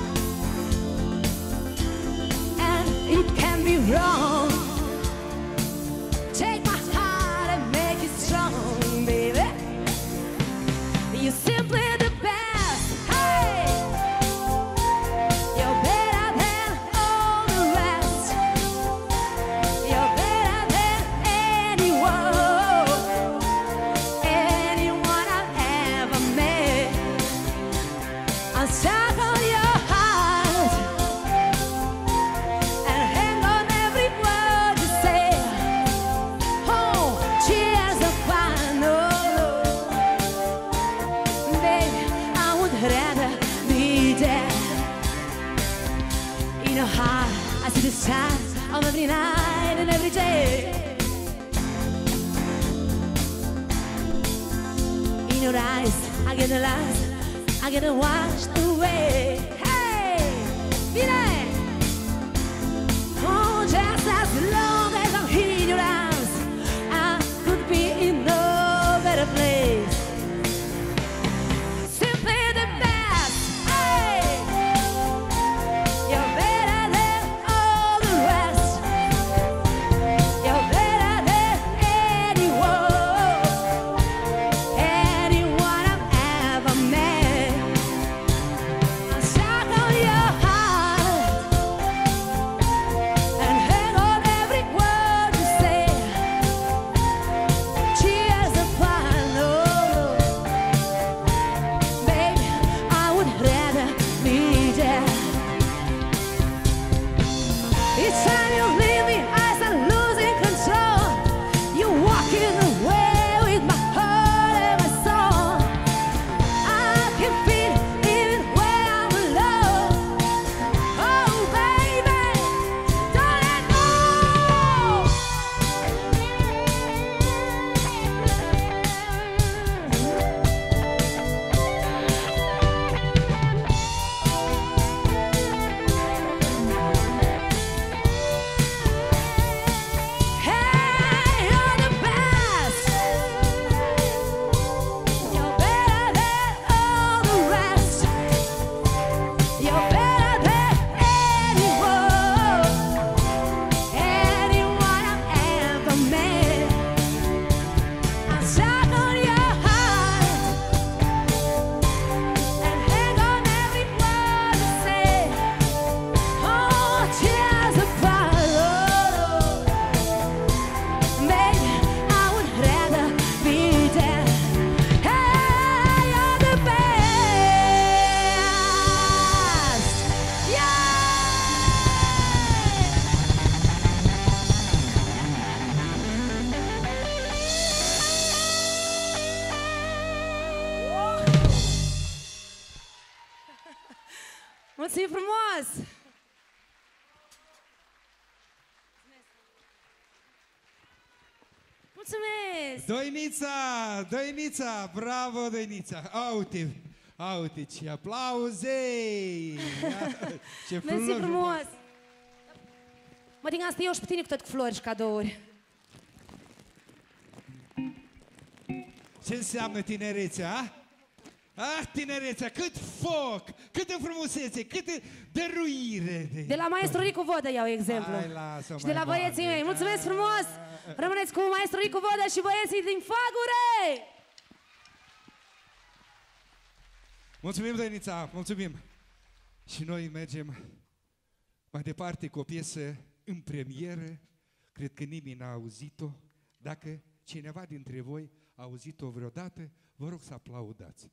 And it can be wrong. Take my heart and make it strong, baby. You're simply the best. Hey! You're better than all the rest. You're better than anyone. Anyone I've ever met. I'm stuck on your heart and hang on every word you say. Oh, cheers of fun, no, no. Baby, I would rather be dead. In your heart, I see the stars of every night and every day. In your eyes, I get the lost, I get washed away. Hey, Vinay! Oh, just as long as I'm in your arms, I could be in no better place. Simply the best. Hey, you're better than all the rest. You're better than anyone, anyone I've ever met. I'm stuck on your heart Mulțumim frumos! Mulțumesc! Doinița, Doinița, bravo Doinița! Aute, aute ce aplauze! Ce Mulțumim frumos! Mă, din asta eu și pe tine cu tot cu flori și cadouri. Ce înseamnă tinerețea, a? Ah, tinerețea, cât foc, câtă frumusețe, câtă dăruire. De, de la maestru Ricu Vodă iau exemplu. Hai, lasă, și de la băieții mei. Mulțumesc frumos! Rămâneți cu maestru Ricu Vodă și băieții din Fagure! Mulțumim, Dănița, mulțumim! Și noi mergem mai departe cu o piesă în premieră. Cred că nimeni n-a auzit-o. Dacă cineva dintre voi a auzit-o vreodată, vă rog să aplaudați.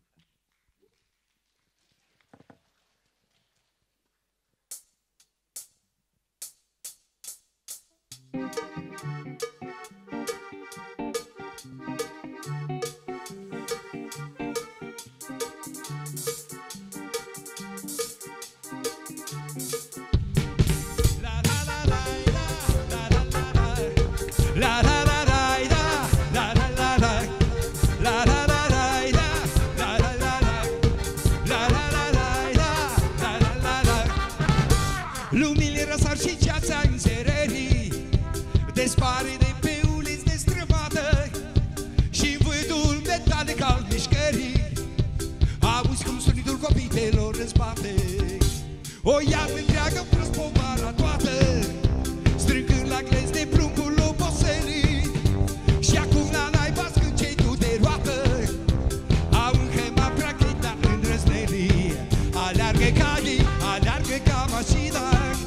Lumile răsar și ceața înțerării despare de pe uliți destrăvată și vândul metalic al mișcării. Auzi cum sunitul copitelor răzbate o iarnă întreagă prost povara toată, strângând la clăți de pruncul oboselii. Și acum la naiba scâncei tu de roată au închemat pracheta îndrăznerii. Aleargă ca ei, aleargă ca mașina,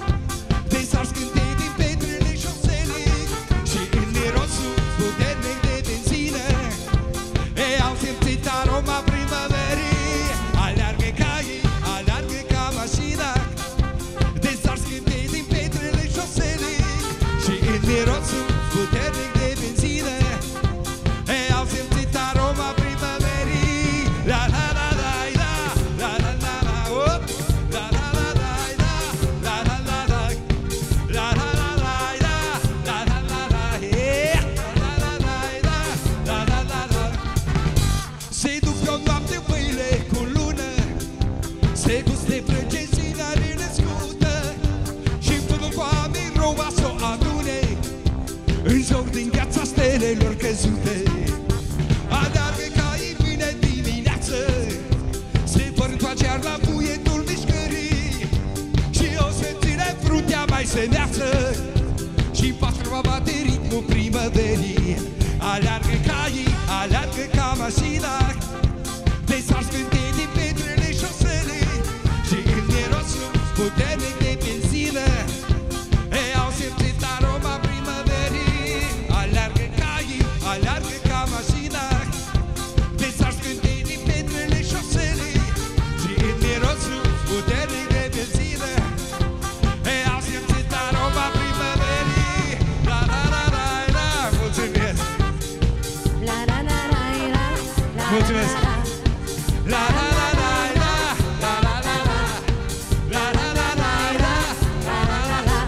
te sar scântei din petrele șoselei și în mirosul puternic de benzină ei au simțit aroma primăverii. Aleargă ca ei, aleargă ca mașina, te sar scântei din petrele șoselei și în mirosul puternic de benzină ei au simțit aroma primăverii. La la la la la la la la op. La la la la la la la la la la la la la la la la la yeah. La la la la la la la la. Se duc pe o noapte pâine cu lună, se guste frăgețina renăscută și-mi până foame roba s-o adune în joc din gheața stelelor căzute. Aleargă ca ei până dimineață, se vor întoarce iar la buietul mișcării și o să ține fruntea mai semeață și-n patru va bate ritmul primăverii. Aleargă ca ei, aleargă ca mașina, te sar scântei din petrele șoselei și în mirosul puternic de benzină ei au simțit aroma primăverii. Aleargă ca ei, aleargă ca mașina, te sar scântei din petrele șoselei și în mirosul puternic de benzină ei au simțit aroma primăverii. La la la la la. Mulțumesc! La la la la la la. Mulțumesc! La la la la la la la la la la la la la la la la.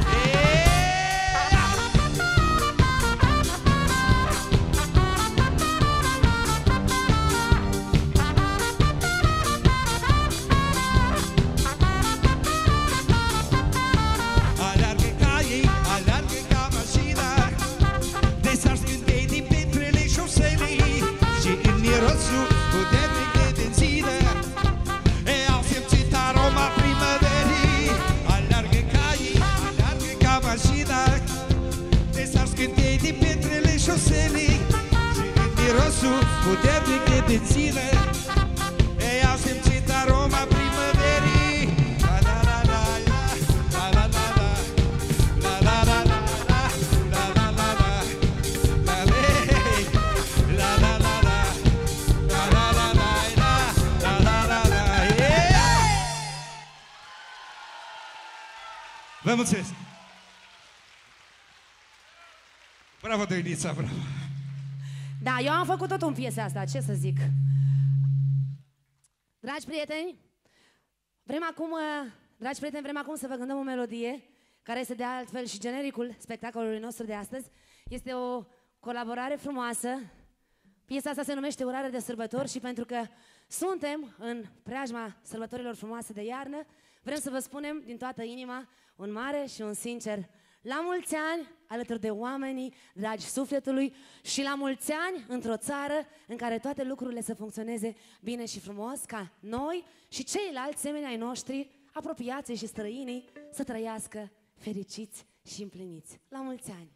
Aleargă ca ei, aleargă ca mașina, te sar scântei din petrele șoselei și în mirosul puternic de benzină ei au simțit aroma primăverii. Aleargă ca ei, aleargă ca mașina, te sar scântei din petrele șoselei și în mirosul puternic de benzină ei au simțit aroma primăverii. La la la la la la la la la la la la la la la la la la hey. La la la la la la la la la la la la yeah. Vă mulțumesc! Bravo, Doinița, bravo! Da, eu am făcut tot în piesa asta, ce să zic. Dragi prieteni, Vrem acum, dragi prieteni, vrem acum să vă cântăm o melodie care este de altfel și genericul spectacolului nostru de astăzi. Este o colaborare frumoasă. Piesa asta se numește Urare de sărbători și pentru că suntem în preajma sărbătorilor frumoase de iarnă, vrem să vă spunem din toată inima un mare și un sincer la mulți ani alături de oamenii dragi sufletului și la mulți ani într-o țară în care toate lucrurile să funcționeze bine și frumos, ca noi și ceilalți semeni ai noștri, apropiații și străinii, să trăiască fericiți și împliniți. La mulți ani!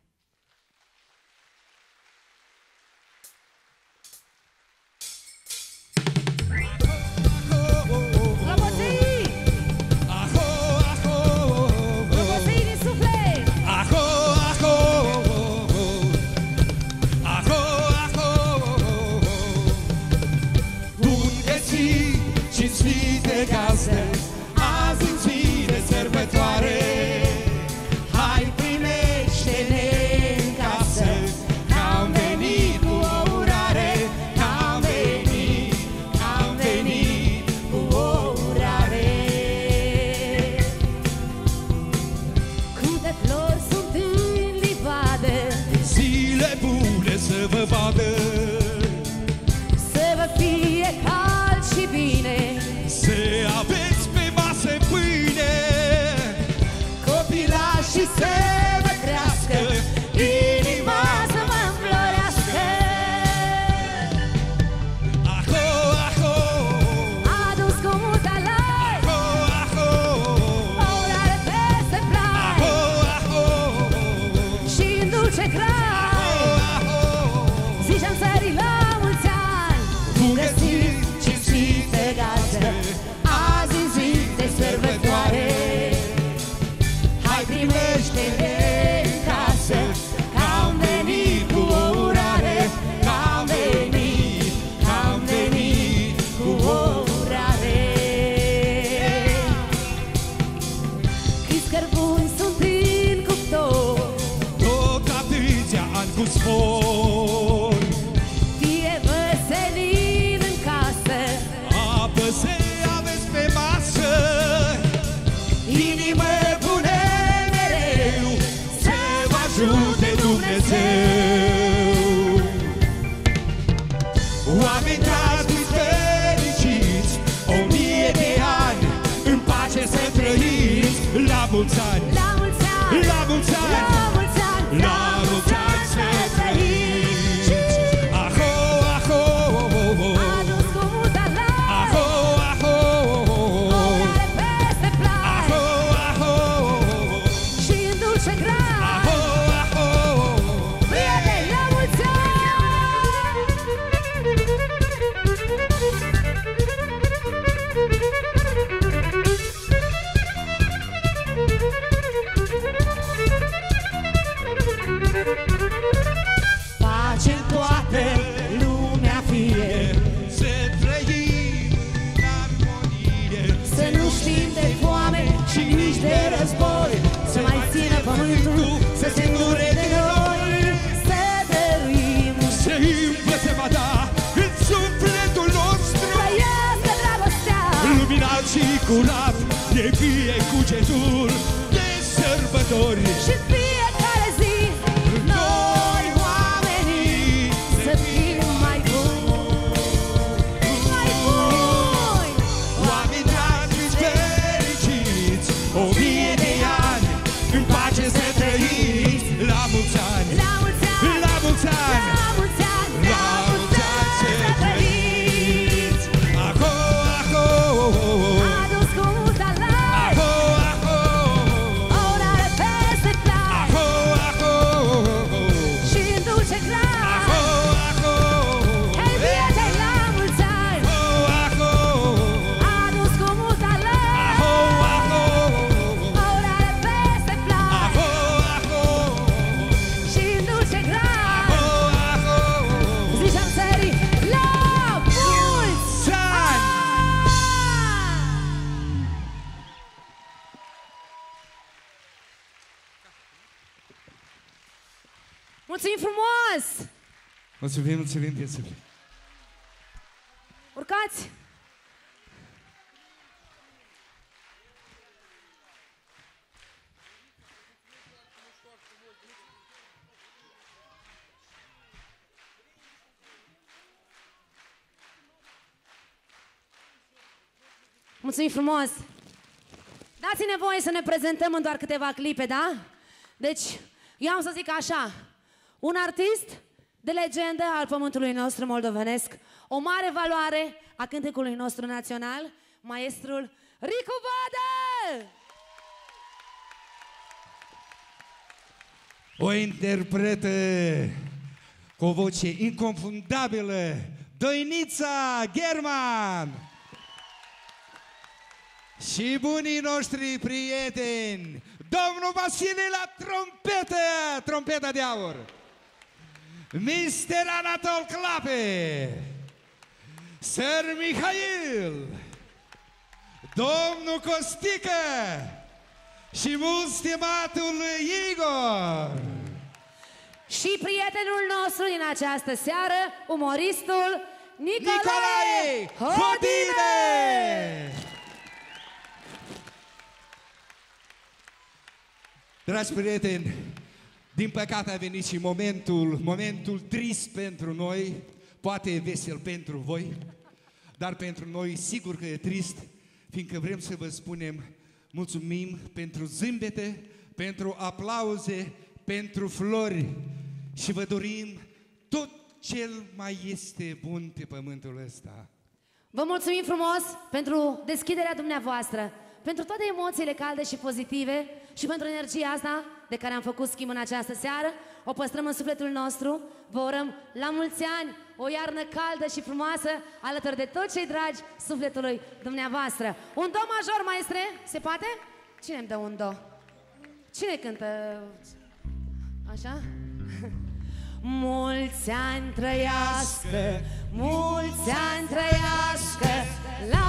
Azi în zi de sărbătoare, hai primește-ne în casă, că-am venit cu o urare, că-am venit, că-am venit cu o urare. Câte flori sunt în livadă, Zile bune să vă vadă, să vă fie cald și bine, să aveți pe masă pâine, copilașii să vă crească, inima să vă înflorească. aho, aho, Adus cu mult alai, aho, aho, o urare peste plai aho, aho, și în dulce grai zicem țării la mulți ani, bun găsit, cinstit pe gază. Azi în zi de sărbătoare, hai primește-ne în casă, că-am venit cu o urare, că-am venit, că-am venit cu o urare. Câți cărbuni sunt în cuptor, tot atâția ani cu spor, fie văselin în casă, apă să aveți pe masă, inimă bună mereu, să vă ajute Dumnezeu. Oameni dragi, fericiți, o mie de ani, în pace să trăiți, la mulți ani, la mulți ani, la mulți ani, la mulți ani, la mulți ani să trăiți. Aho, aho, adus cu mult alai, aho, aho, o urare peste plai aho, aho, și în dulce grai. aho, aho. Prieteni, la mulți ani! Pace în toată lumea fie, să trăim în armonie, Să nu știm de foame și nici de război, să mai țină pământul, să se îndure de noi, să dăruim, să învățăm a da în sufletul nostru, trăiască dragostea, luminat și curat, de fie cugetul de sărbători. și fiecare zi noi oamenii să fim mai buni, mai buni. Oameni dragi, fericiți, o mie de ani, în pace să trăiți, la mulți ani, La mulți ani, la mulți ani, la mulți ani, la mulți ani să trăiți. Aho, aho, adus cu mult alai, aho, aho, o urare peste plai aho, aho, și în dulce grai. aho, aho, Hei, prieteni, la mulți ani, aho, adus cu mult alai, aho, aho, o urare peste plai aho, aho, și în dulce grai. aho, Zicem țării, la mulți ani! Mulțumim frumos! Mulțumim, mulțumim, piesele. Urcați! Mulțumim frumos! Dați-ne voie să ne prezentăm în doar câteva clipe, da? Deci, eu am să zic așa, un artist de legendă al pământului nostru moldovenesc, o mare valoare a cântecului nostru național, maestrul Ricu Vadă! O interpretă cu o voce inconfundabilă, Doinița German! Și bunii noștri prieteni, domnul Vasile la trompetă, trompeta de aur, mister Anatol Clape, Sir Mihail, domnul Costică și mult stimatul Igor. Și prietenul nostru din această seară, umoristul Nicolae Nicolae Hodine! Hodine! Dragi prieteni, din păcate a venit și momentul, momentul trist pentru noi, poate e vesel pentru voi, dar pentru noi sigur că e trist, fiindcă vrem să vă spunem mulțumim pentru zâmbete, pentru aplauze, pentru flori și vă dorim tot cel mai este bun pe pământul ăsta. Vă mulțumim frumos pentru deschiderea dumneavoastră, pentru toate emoțiile calde și pozitive și pentru energia asta de care am făcut schimb în această seară. O păstrăm în sufletul nostru. Vă urăm la mulți ani o iarnă caldă și frumoasă alături de toți cei dragi sufletului dumneavoastră. Un do major, maestre? Se poate? Cine îmi dă un do? Cine cântă? Așa? Mulți ani trăiască, mulți ani trăiască, la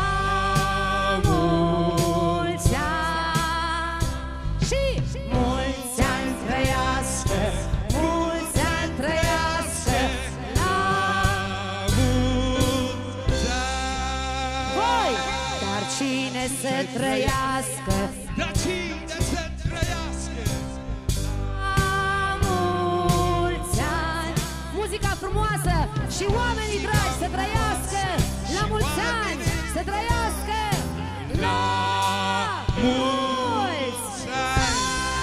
mulți ani. Și mulți ani trăiască, mulți ani trăiască, la mulți ani. voi! Dar cine să trăiască, Dar cine să trăiască, la mulți ani. Muzica frumoasă și oamenii dragi să trăiască, la mulți ani, să trăiască, la mulți ani.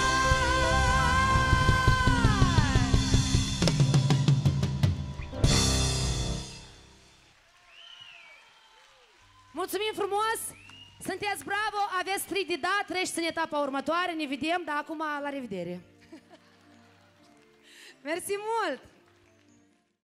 Mulțumim frumos! Sunteți bravo, aveți trei de dat, treceți în etapa următoare, ne vedem, dar acum la revedere! Mersi mult!